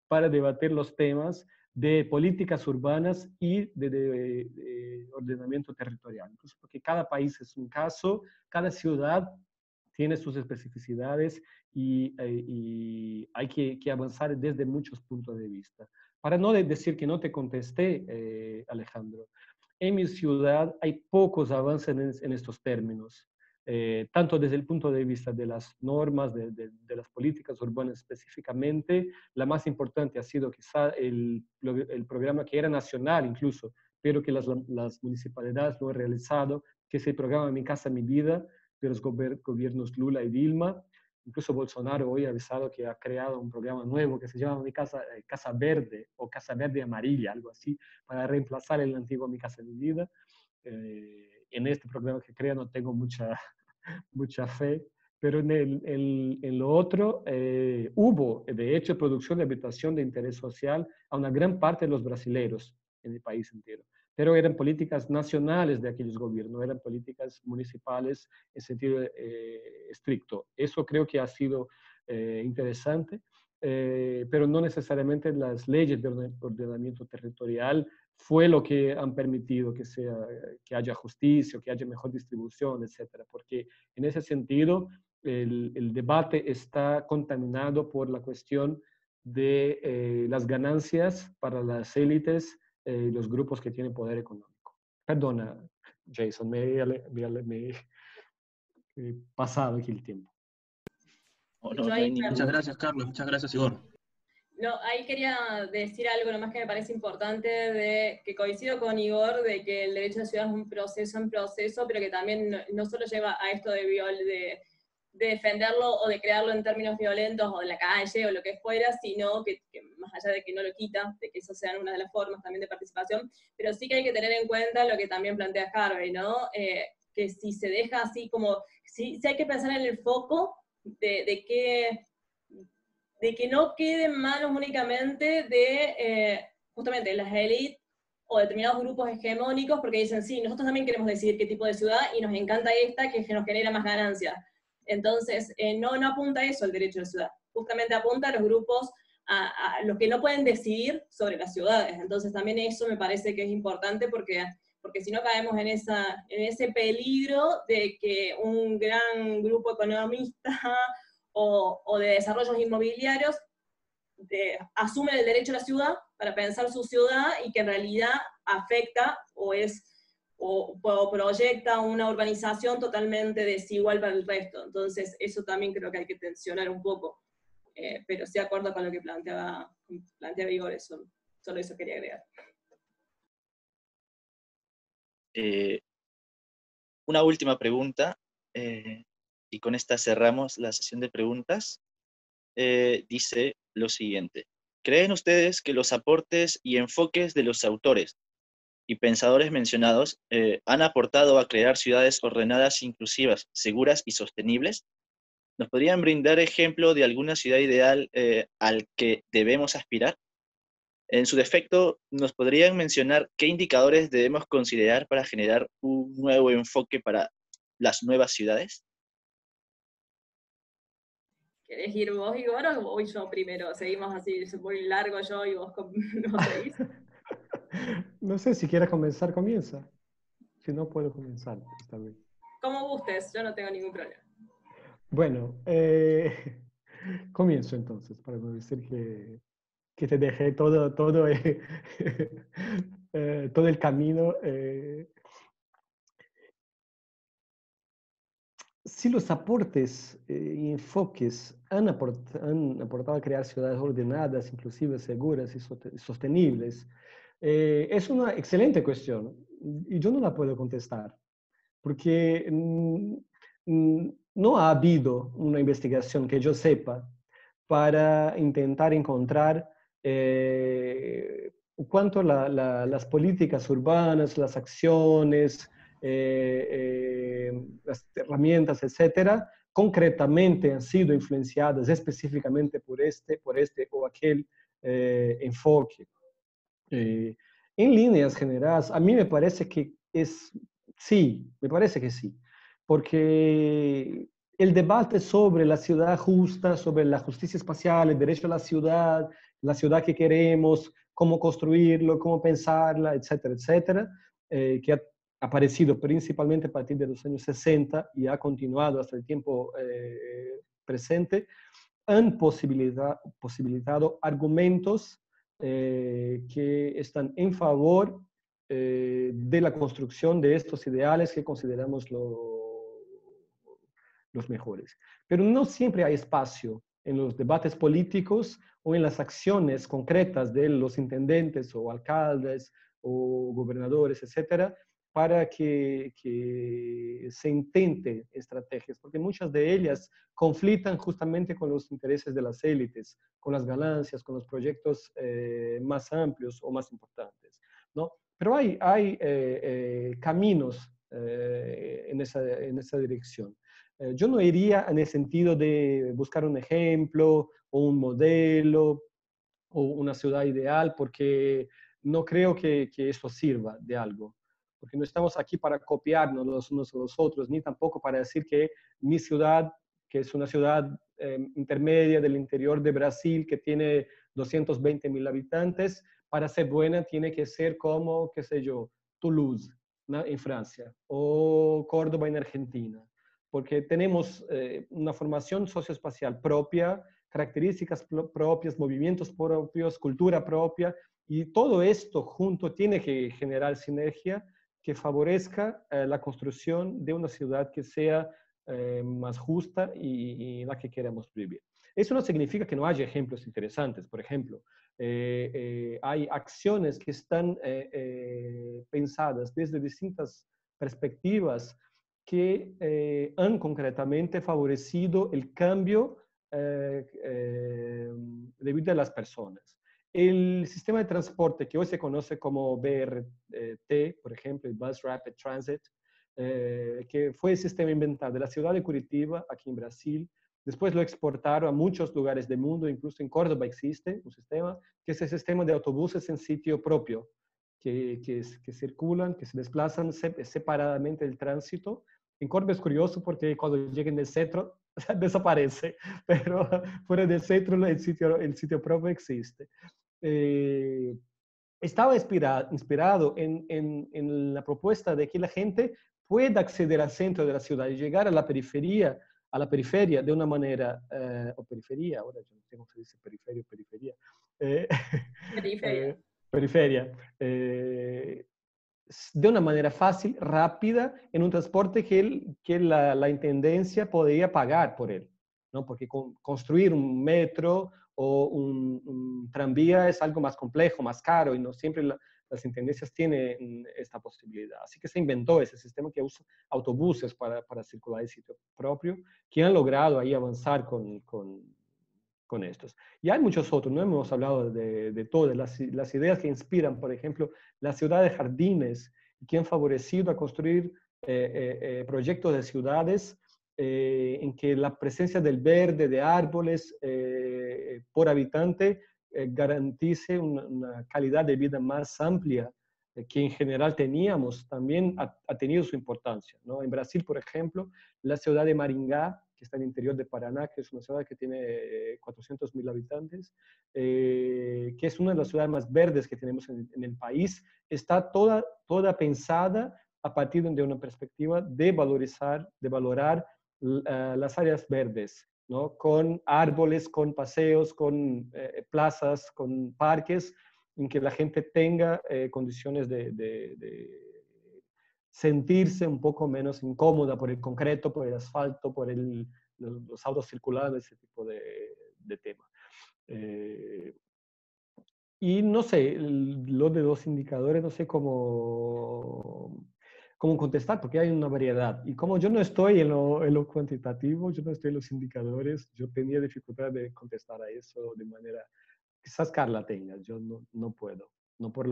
para debatir los temas de políticas urbanas y de, de, de ordenamiento territorial. Incluso porque cada país es un caso, cada ciudad tiene sus especificidades y, y hay que, que avanzar desde muchos puntos de vista. Para no decir que no te contesté, eh, Alejandro, en mi ciudad hay pocos avances en, en estos términos, eh, tanto desde el punto de vista de las normas, de, de, de las políticas urbanas específicamente. La más importante ha sido quizá el, el programa que era nacional incluso, pero que las, las municipalidades lo han realizado, que es el programa Mi Casa, Mi Vida, de los gobiernos Lula y Dilma. Incluso Bolsonaro hoy ha avisado que ha creado un programa nuevo que se llama Mi Casa, eh, Casa Verde o Casa Verde Amarilla, algo así, para reemplazar el antiguo Mi Casa, Mi Vida. Eh, en este programa que crea no tengo mucha, mucha fe, pero en, el, el, en lo otro eh, hubo, de hecho, producción de habitación de interés social a una gran parte de los brasileños en el país entero. Pero eran políticas nacionales de aquellos gobiernos, no eran políticas municipales en sentido eh, estricto. Eso creo que ha sido eh, interesante, eh, pero no necesariamente las leyes de ordenamiento territorial fue lo que han permitido que, sea, que haya justicia, que haya mejor distribución, etcétera. Porque en ese sentido, el, el debate está contaminado por la cuestión de eh, las ganancias para las élites, eh, los grupos que tienen poder económico. Perdona, Jason, me he pasado aquí el tiempo. Oh, no, no hay ningún... Muchas gracias, Carlos. Muchas gracias, Igor. No, ahí quería decir algo nomás que me parece importante, de que coincido con Igor, de que el derecho a la ciudad es un proceso en proceso, pero que también no, no solo lleva a esto de, viol, de, de defenderlo o de crearlo en términos violentos o en la calle o lo que fuera, sino que, que más allá de que no lo quita, de que eso sean una de las formas también de participación, pero sí que hay que tener en cuenta lo que también plantea Harvey, ¿no? Eh, que si se deja así como, si, si hay que pensar en el foco de, de que... de que no quede en manos únicamente de eh, justamente las élites o determinados grupos hegemónicos, porque dicen, sí, nosotros también queremos decidir qué tipo de ciudad y nos encanta esta que nos genera más ganancias. Entonces, eh, no, no apunta a eso el derecho a la ciudad, justamente apunta a los grupos, a, a los que no pueden decidir sobre las ciudades. Entonces también eso me parece que es importante porque, porque si no caemos en, esa, en ese peligro de que un gran grupo economista O, o de desarrollos inmobiliarios de, asumen el derecho a la ciudad para pensar su ciudad y que en realidad afecta o, es, o, o proyecta una urbanización totalmente desigual para el resto. Entonces eso también creo que hay que tensionar un poco, eh, pero sí de acuerdo con lo que planteaba, planteaba Igor, eso, solo eso quería agregar. Eh, una última pregunta. Eh... y con esta cerramos la sesión de preguntas, eh, dice lo siguiente. ¿Creen ustedes que los aportes y enfoques de los autores y pensadores mencionados eh, han aportado a crear ciudades ordenadas, inclusivas, seguras y sostenibles? ¿Nos podrían brindar ejemplo de alguna ciudad ideal eh, al que debemos aspirar? En su defecto, ¿nos podrían mencionar qué indicadores debemos considerar para generar un nuevo enfoque para las nuevas ciudades? ¿Querés ir vos, Igor, o voy yo primero? Seguimos así, muy largo yo y vos no seguís. No sé, si quieres comenzar, comienza. Si no, puedo comenzar esta vez. Como gustes, yo no tengo ningún problema. Bueno, eh, comienzo entonces, para no decir que, que te dejé todo, todo, eh, eh, todo el camino. Eh. Si los aportes eh, y enfoques han, aport han aportado a crear ciudades ordenadas, inclusivas, seguras y sostenibles, eh, es una excelente cuestión y yo no la puedo contestar, porque mm, no ha habido una investigación que yo sepa para intentar encontrar eh, cuánto la, la, las políticas urbanas, las acciones, eh, eh, las herramientas, etcétera, concretamente han sido influenciadas específicamente por este, por este o aquel eh, enfoque. Eh, en líneas generales, a mí me parece que es, sí, me parece que sí, porque el debate sobre la ciudad justa, sobre la justicia espacial, el derecho a la ciudad la ciudad que queremos, cómo construirlo, cómo pensarla, etcétera, etcétera, eh, que ha aparecido principalmente a partir de los años sesenta y ha continuado hasta el tiempo eh, presente, han posibilitado, posibilitado argumentos eh, que están en favor eh, de la construcción de estos ideales que consideramos lo, los mejores. Pero no siempre hay espacio en los debates políticos o en las acciones concretas de los intendentes o alcaldes o gobernadores, etcétera, para que, que se intente estrategias, porque muchas de ellas conflictan justamente con los intereses de las élites, con las ganancias, con los proyectos eh, más amplios o más importantes, ¿no? Pero hay, hay eh, eh, caminos eh, en, esa, en esa dirección. Eh, yo no iría en el sentido de buscar un ejemplo o un modelo o una ciudad ideal, porque no creo que, que eso sirva de algo. Porque no estamos aquí para copiarnos los unos a los otros, ni tampoco para decir que mi ciudad, que es una ciudad eh, intermedia del interior de Brasil, que tiene doscientos veinte mil habitantes, para ser buena tiene que ser como, qué sé yo, Toulouse, ¿no? En Francia, o Córdoba en Argentina, porque tenemos eh, una formación socioespacial propia, características propias, movimientos propios, cultura propia, y todo esto junto tiene que generar sinergia que favorezca eh, la construcción de una ciudad que sea eh, más justa y, y la que queremos vivir. Eso no significa que no haya ejemplos interesantes. Por ejemplo, eh, eh, hay acciones que están eh, eh, pensadas desde distintas perspectivas que eh, han concretamente favorecido el cambio eh, eh, de vida de las personas. El sistema de transporte que hoy se conoce como B R T, por ejemplo, el Bus Rapid Transit, eh, que fue el sistema inventado de la ciudad de Curitiba, aquí en Brasil. Después lo exportaron a muchos lugares del mundo, incluso en Córdoba existe un sistema, que es el sistema de autobuses en sitio propio, que, que, que circulan, que se desplazan separadamente del tránsito. En Córdoba es curioso porque cuando lleguen del centro desaparece, pero fuera del centro el sitio, el sitio propio existe. Eh, estaba inspirado, inspirado en, en, en la propuesta de que la gente pueda acceder al centro de la ciudad y llegar a la periferia, a la periferia de una manera, eh, o periferia, ahora yo no sé cómo se dice periferia o periferia. Eh, Periferia. eh, periferia. Eh, de una manera fácil, rápida, en un transporte que, él, que la, la intendencia podía pagar por él, ¿no? Porque con, construir un metro o un, un tranvía es algo más complejo, más caro, y no siempre la, las intendencias tienen esta posibilidad. Así que se inventó ese sistema que usa autobuses para, para circular el sitio propio, que han logrado ahí avanzar con, con, con estos. Y hay muchos otros, no hemos hablado de, de todas las, las ideas que inspiran, por ejemplo, la ciudad de jardines, que han favorecido a construir eh, eh, eh, proyectos de ciudades eh, en que la presencia del verde, de árboles eh, por habitante, eh, garantice una, una calidad de vida más amplia eh, que en general teníamos, también ha, ha tenido su importancia, ¿no? En Brasil, por ejemplo, la ciudad de Maringá, que está en el interior de Paraná, que es una ciudad que tiene cuatrocientos mil habitantes, eh, que es una de las ciudades más verdes que tenemos en, en el país, está toda, toda pensada a partir de una perspectiva de valorizar, de valorar uh, las áreas verdes, ¿no? Con árboles, con paseos, con eh, plazas, con parques, en que la gente tenga eh, condiciones de, de, de sentirse un poco menos incómoda por el concreto, por el asfalto, por el, los, los autos circulando, ese tipo de, de tema. Eh, y no sé, lo de los indicadores, no sé cómo, cómo contestar, porque hay una variedad. Y como yo no estoy en lo, en lo cuantitativo, yo no estoy en los indicadores, yo tenía dificultad de contestar a eso de manera, quizás Carla tenga, yo no, no puedo, no por lo,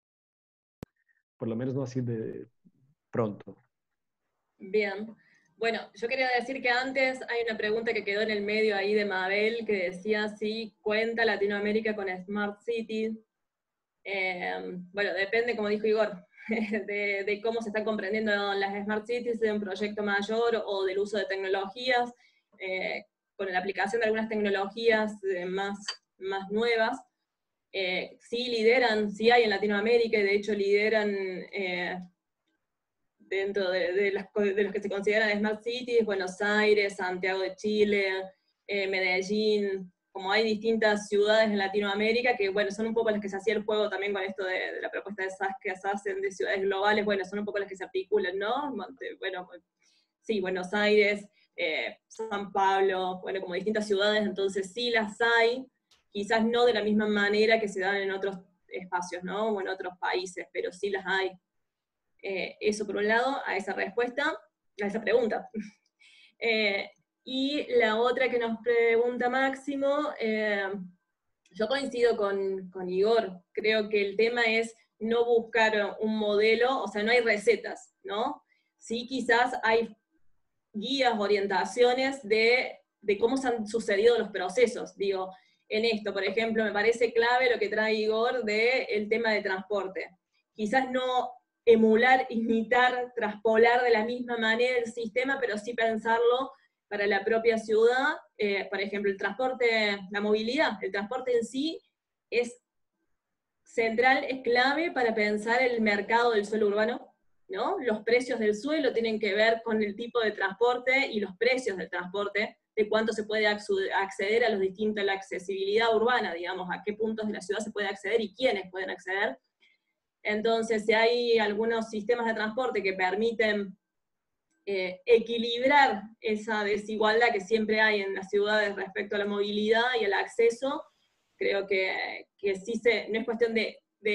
por lo menos no así de pronto. Bien. Bueno, yo quería decir que antes hay una pregunta que quedó en el medio ahí de Mabel que decía si cuenta Latinoamérica con Smart Cities. Eh, bueno, depende, como dijo Igor, de, de cómo se están comprendiendo las Smart Cities, de un proyecto mayor o del uso de tecnologías, eh, con la aplicación de algunas tecnologías eh, más, más nuevas. eh, sí lideran, sí hay en Latinoamérica, y de hecho lideran eh, dentro de, de, las, de los que se consideran Smart Cities, Buenos Aires, Santiago de Chile, eh, Medellín, como hay distintas ciudades en Latinoamérica que, bueno, son un poco las que se hacía el juego también con esto de, de la propuesta de S A S que se hacen de ciudades globales, bueno, son un poco las que se articulan, ¿no? Bueno, sí, Buenos Aires, eh, San Pablo, bueno, como distintas ciudades, entonces sí las hay, quizás no de la misma manera que se dan en otros espacios, ¿no? O en otros países, pero sí las hay. Eh, eso por un lado, a esa respuesta, a esa pregunta. eh, y la otra que nos pregunta Máximo, eh, yo coincido con, con Igor, creo que el tema es no buscar un modelo, o sea, no hay recetas, ¿no? Sí, quizás hay guías, orientaciones de, de cómo se han sucedido los procesos. Digo, en esto, por ejemplo, me parece clave lo que trae Igor del tema de transporte. Quizás no emular, imitar, traspolar de la misma manera el sistema, pero sí pensarlo para la propia ciudad. Eh, por ejemplo, el transporte, la movilidad, el transporte en sí es central, es clave para pensar el mercado del suelo urbano, ¿no? Los precios del suelo tienen que ver con el tipo de transporte y los precios del transporte, de cuánto se puede acceder a los distintos, la accesibilidad urbana, digamos, a qué puntos de la ciudad se puede acceder y quiénes pueden acceder. Entonces, si hay algunos sistemas de transporte que permiten eh, equilibrar esa desigualdad que siempre hay en las ciudades respecto a la movilidad y al acceso, creo que, que sí se, no es cuestión de, de,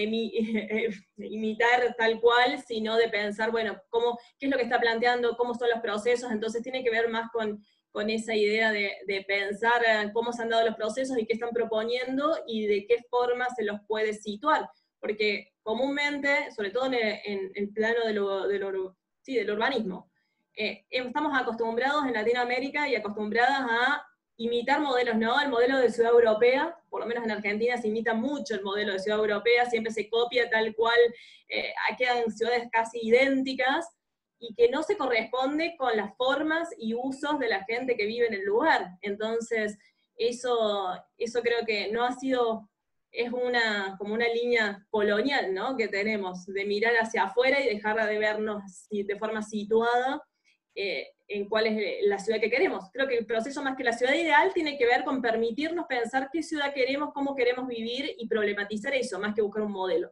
de imitar tal cual, sino de pensar, bueno, cómo, qué es lo que está planteando, cómo son los procesos, entonces tiene que ver más con, con esa idea de, de pensar cómo se han dado los procesos y qué están proponiendo y de qué forma se los puede situar, porque comúnmente, sobre todo en el, en el plano de lo, de lo, sí, del urbanismo, eh, estamos acostumbrados en Latinoamérica y acostumbradas a imitar modelos, ¿no? El modelo de ciudad europea, por lo menos en Argentina se imita mucho el modelo de ciudad europea, siempre se copia tal cual, eh, quedan ciudades casi idénticas, y que no se corresponde con las formas y usos de la gente que vive en el lugar. Entonces, eso, eso creo que no ha sido, es una, como una línea colonial, ¿no? Que tenemos, de mirar hacia afuera y dejar de vernos de forma situada Eh, en cuál es la ciudad que queremos. Creo que el proceso más que la ciudad ideal tiene que ver con permitirnos pensar qué ciudad queremos, cómo queremos vivir y problematizar eso, más que buscar un modelo.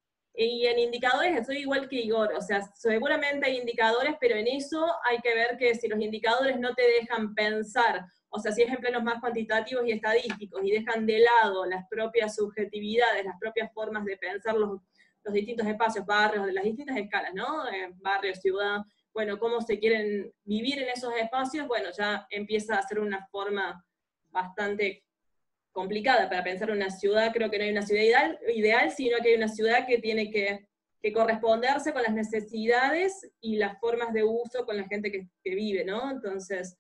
Y en indicadores soy igual que Igor, o sea, seguramente hay indicadores, pero en eso hay que ver que si los indicadores no te dejan pensar, o sea, si es en planos más cuantitativos y estadísticos, y dejan de lado las propias subjetividades, las propias formas de pensar los, los distintos espacios, barrios, de las distintas escalas, ¿no? Eh, barrio, ciudad, bueno, cómo se quieren vivir en esos espacios, bueno, ya empieza a ser una forma bastante complicada para pensar una ciudad. Creo que no hay una ciudad ideal, ideal sino que hay una ciudad que tiene que, que corresponderse con las necesidades y las formas de uso con la gente que, que vive, ¿no? Entonces,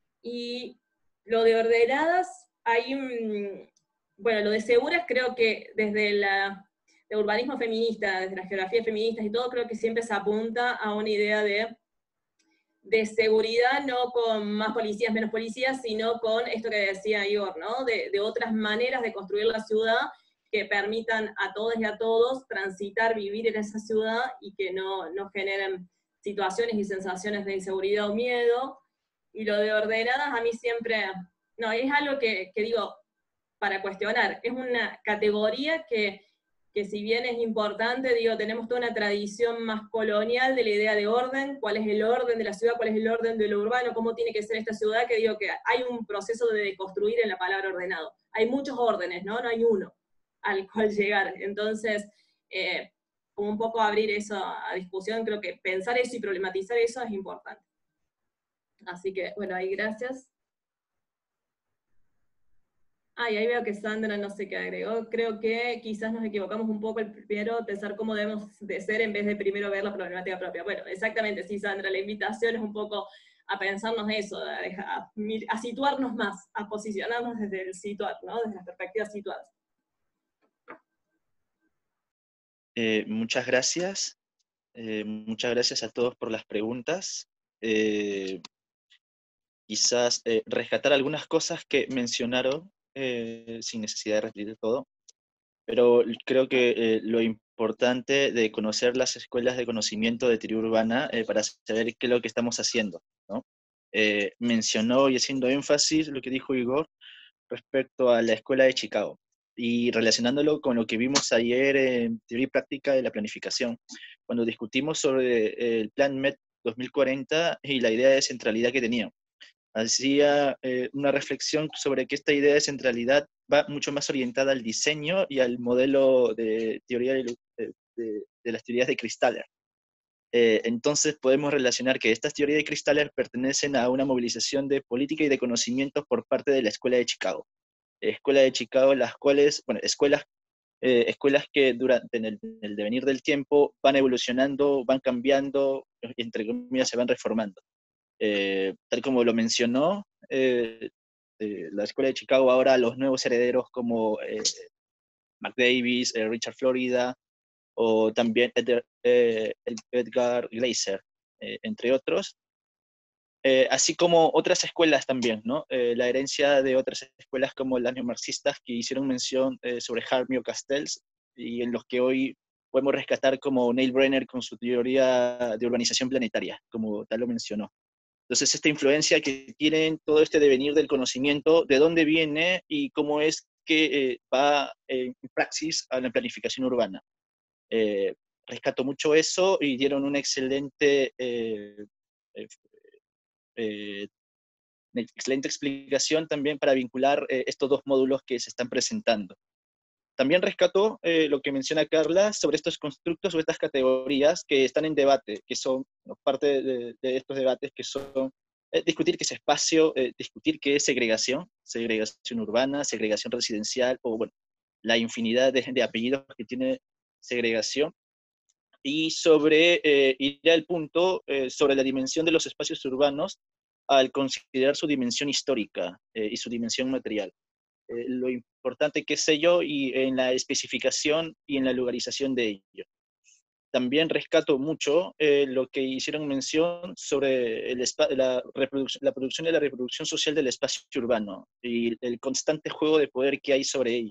y lo de ordenadas, hay un, bueno, lo de seguras creo que desde la de urbanismo feminista, desde las geografías feministas y todo, creo que siempre se apunta a una idea de, de seguridad, no con más policías, menos policías, sino con esto que decía Igor, ¿no? De, de otras maneras de construir la ciudad que permitan a todos y a todos transitar, vivir en esa ciudad y que no, no generen situaciones y sensaciones de inseguridad o miedo. Y lo de ordenadas a mí siempre, no, es algo que, que digo, para cuestionar, es una categoría que que si bien es importante, digo, tenemos toda una tradición más colonial de la idea de orden, cuál es el orden de la ciudad, cuál es el orden de lo urbano, cómo tiene que ser esta ciudad, que digo que hay un proceso de deconstruir en la palabra ordenado. Hay muchos órdenes, ¿no? No hay uno al cual llegar. Entonces, eh, como un poco abrir eso a discusión, creo que pensar eso y problematizar eso es importante. Así que, bueno, ahí gracias. Ah, y ahí veo que Sandra no sé qué agregó. Creo que quizás nos equivocamos un poco el primero, pensar cómo debemos de ser en vez de primero ver la problemática propia. Bueno, exactamente, sí, Sandra, la invitación es un poco a pensarnos eso, a, a, a situarnos más, a posicionarnos desde el situar, ¿no? Desde las perspectivas situadas. Eh, muchas gracias. Eh, muchas gracias a todos por las preguntas. Eh, quizás eh, rescatar algunas cosas que mencionaron, eh, sin necesidad de repetir todo. pero creo que eh, lo importante de conocer las escuelas de conocimiento de teoría urbana eh, para saber qué es lo que estamos haciendo, ¿no? Eh, mencionó y haciendo énfasis lo que dijo Igor respecto a la escuela de Chicago y relacionándolo con lo que vimos ayer en teoría y práctica de la planificación, cuando discutimos sobre el Plan M E T dos mil cuarenta y la idea de centralidad que tenía. Hacía eh, una reflexión sobre que esta idea de centralidad va mucho más orientada al diseño y al modelo de teoría de, de, de, de las teorías de Kristaller. Eh, entonces podemos relacionar que estas teorías de Kristaller pertenecen a una movilización de política y de conocimientos por parte de la Escuela de Chicago. Escuela de Chicago, las cuales, bueno, escuelas, eh, escuelas que durante en el, en el devenir del tiempo van evolucionando, van cambiando, y entre comillas se van reformando. Eh, tal como lo mencionó, eh, eh, la Escuela de Chicago ahora los nuevos herederos como eh, Mark Davis, eh, Richard Florida, o también Edgar, eh, Edgar Glaser, eh, entre otros, eh, así como otras escuelas también, ¿no? Eh, la herencia de otras escuelas como las neomarxistas que hicieron mención eh, sobre Harmy o Castells, y en los que hoy podemos rescatar como Neil Brenner con su teoría de urbanización planetaria, como tal lo mencionó. Entonces, esta influencia que tienen todo este devenir del conocimiento, de dónde viene y cómo es que eh, va en praxis a la planificación urbana. Eh, rescato mucho eso y dieron una excelente, eh, eh, eh, excelente explicación también para vincular eh, estos dos módulos que se están presentando. También rescato eh, lo que menciona Carla sobre estos constructos o estas categorías que están en debate, que son ¿no? parte de, de estos debates que son eh, discutir qué es espacio, eh, discutir qué es segregación, segregación urbana, segregación residencial, o bueno, la infinidad de, de apellidos que tiene segregación, y sobre eh, ir al punto eh, sobre la dimensión de los espacios urbanos al considerar su dimensión histórica eh, y su dimensión material. Eh, lo importante que es ello y en la especificación y en la localización de ello. También rescato mucho eh, lo que hicieron mención sobre el la, la producción y la reproducción social del espacio urbano y el constante juego de poder que hay sobre ellos.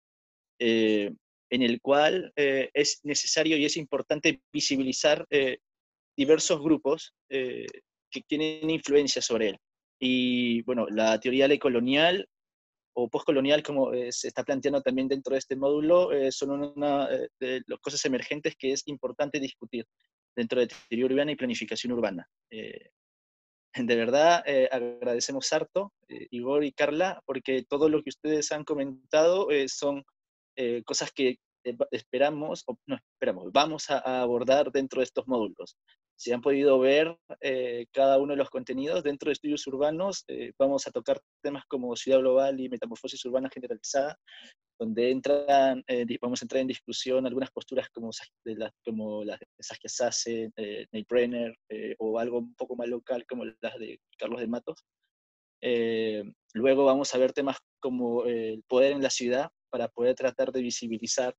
Eh, en el cual eh, es necesario y es importante visibilizar eh, diversos grupos eh, que tienen influencia sobre él. Y bueno, la teoría colonial o postcolonial, como eh, se está planteando también dentro de este módulo, eh, son una eh, de las cosas emergentes que es importante discutir dentro de teoría urbana y planificación urbana. Eh, de verdad, eh, agradecemos harto, eh, Igor y Carla, porque todo lo que ustedes han comentado eh, son eh, cosas que eh, esperamos, o no esperamos, vamos a, a abordar dentro de estos módulos. Si han podido ver eh, cada uno de los contenidos dentro de estudios urbanos, eh, vamos a tocar temas como ciudad global y metamorfosis urbana generalizada, donde entran, eh, vamos a entrar en discusión algunas posturas como, de la, como las de Saskia Sassen, eh, Neil Brenner, eh, o algo un poco más local como las de Carlos de Matos. Eh, luego vamos a ver temas como eh, el poder en la ciudad, para poder tratar de visibilizar,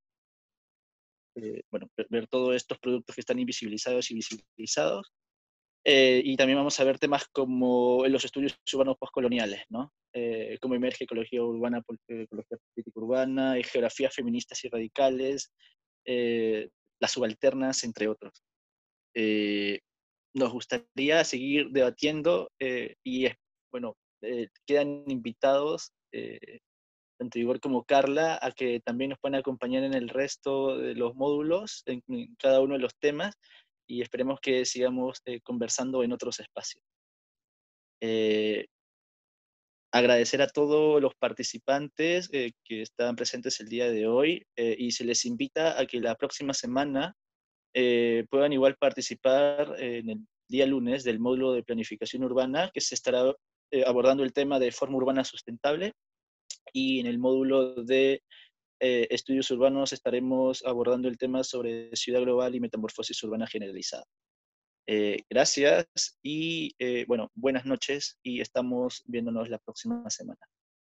eh, bueno, ver, ver todos estos productos que están invisibilizados y visibilizados. Eh, y también vamos a ver temas como en los estudios urbanos postcoloniales, ¿no? Eh, cómo emerge ecología urbana, ecología política urbana, y geografías feministas y radicales, eh, las subalternas, entre otros. Eh, nos gustaría seguir debatiendo eh, y, bueno, eh, quedan invitados eh, tanto Igor como Carla, a que también nos puedan acompañar en el resto de los módulos, en, en cada uno de los temas, y esperemos que sigamos eh, conversando en otros espacios. Eh, agradecer a todos los participantes eh, que están presentes el día de hoy, eh, y se les invita a que la próxima semana eh, puedan igual participar en el día lunes del módulo de planificación urbana, que se estará eh, abordando el tema de forma urbana sustentable, y en el módulo de eh, estudios urbanos estaremos abordando el tema sobre ciudad global y metamorfosis urbana generalizada. Eh, gracias y eh, bueno, buenas noches y estamos viéndonos la próxima semana.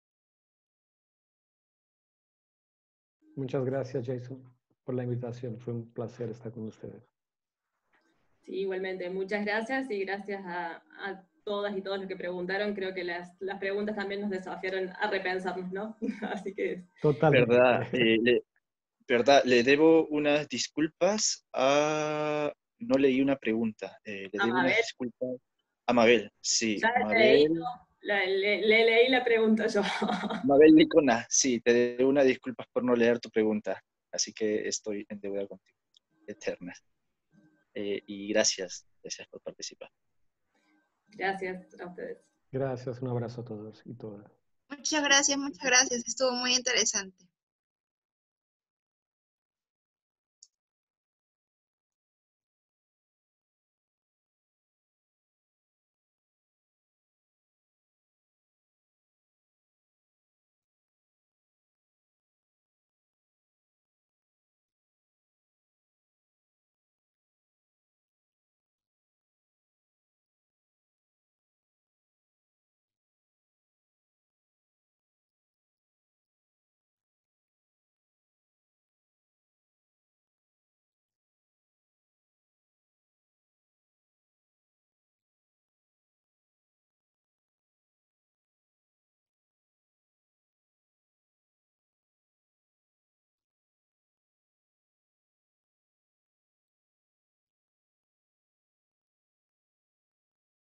Muchas gracias, Jason, por la invitación. Fue un placer estar con ustedes. Sí, igualmente. Muchas gracias y gracias a, a todas y todos los que preguntaron. Creo que las, las preguntas también nos desafiaron a repensarnos, ¿no? Así que... Totalmente. ¿Verdad? Eh, le, verdad, le debo unas disculpas a... No leí una pregunta. Eh, le ¿A debo unas Mabel? disculpas a Mabel. Sí, Ya le leí, Mabel. la- le, le leí la pregunta yo. Mabel Licona, sí, te debo unas disculpas por no leer tu pregunta. Así que estoy en deuda contigo. Eternas. Eh, y gracias. Gracias por participar. Gracias a ustedes. Gracias, un abrazo a todos y todas. Muchas gracias, muchas gracias. Estuvo muy interesante.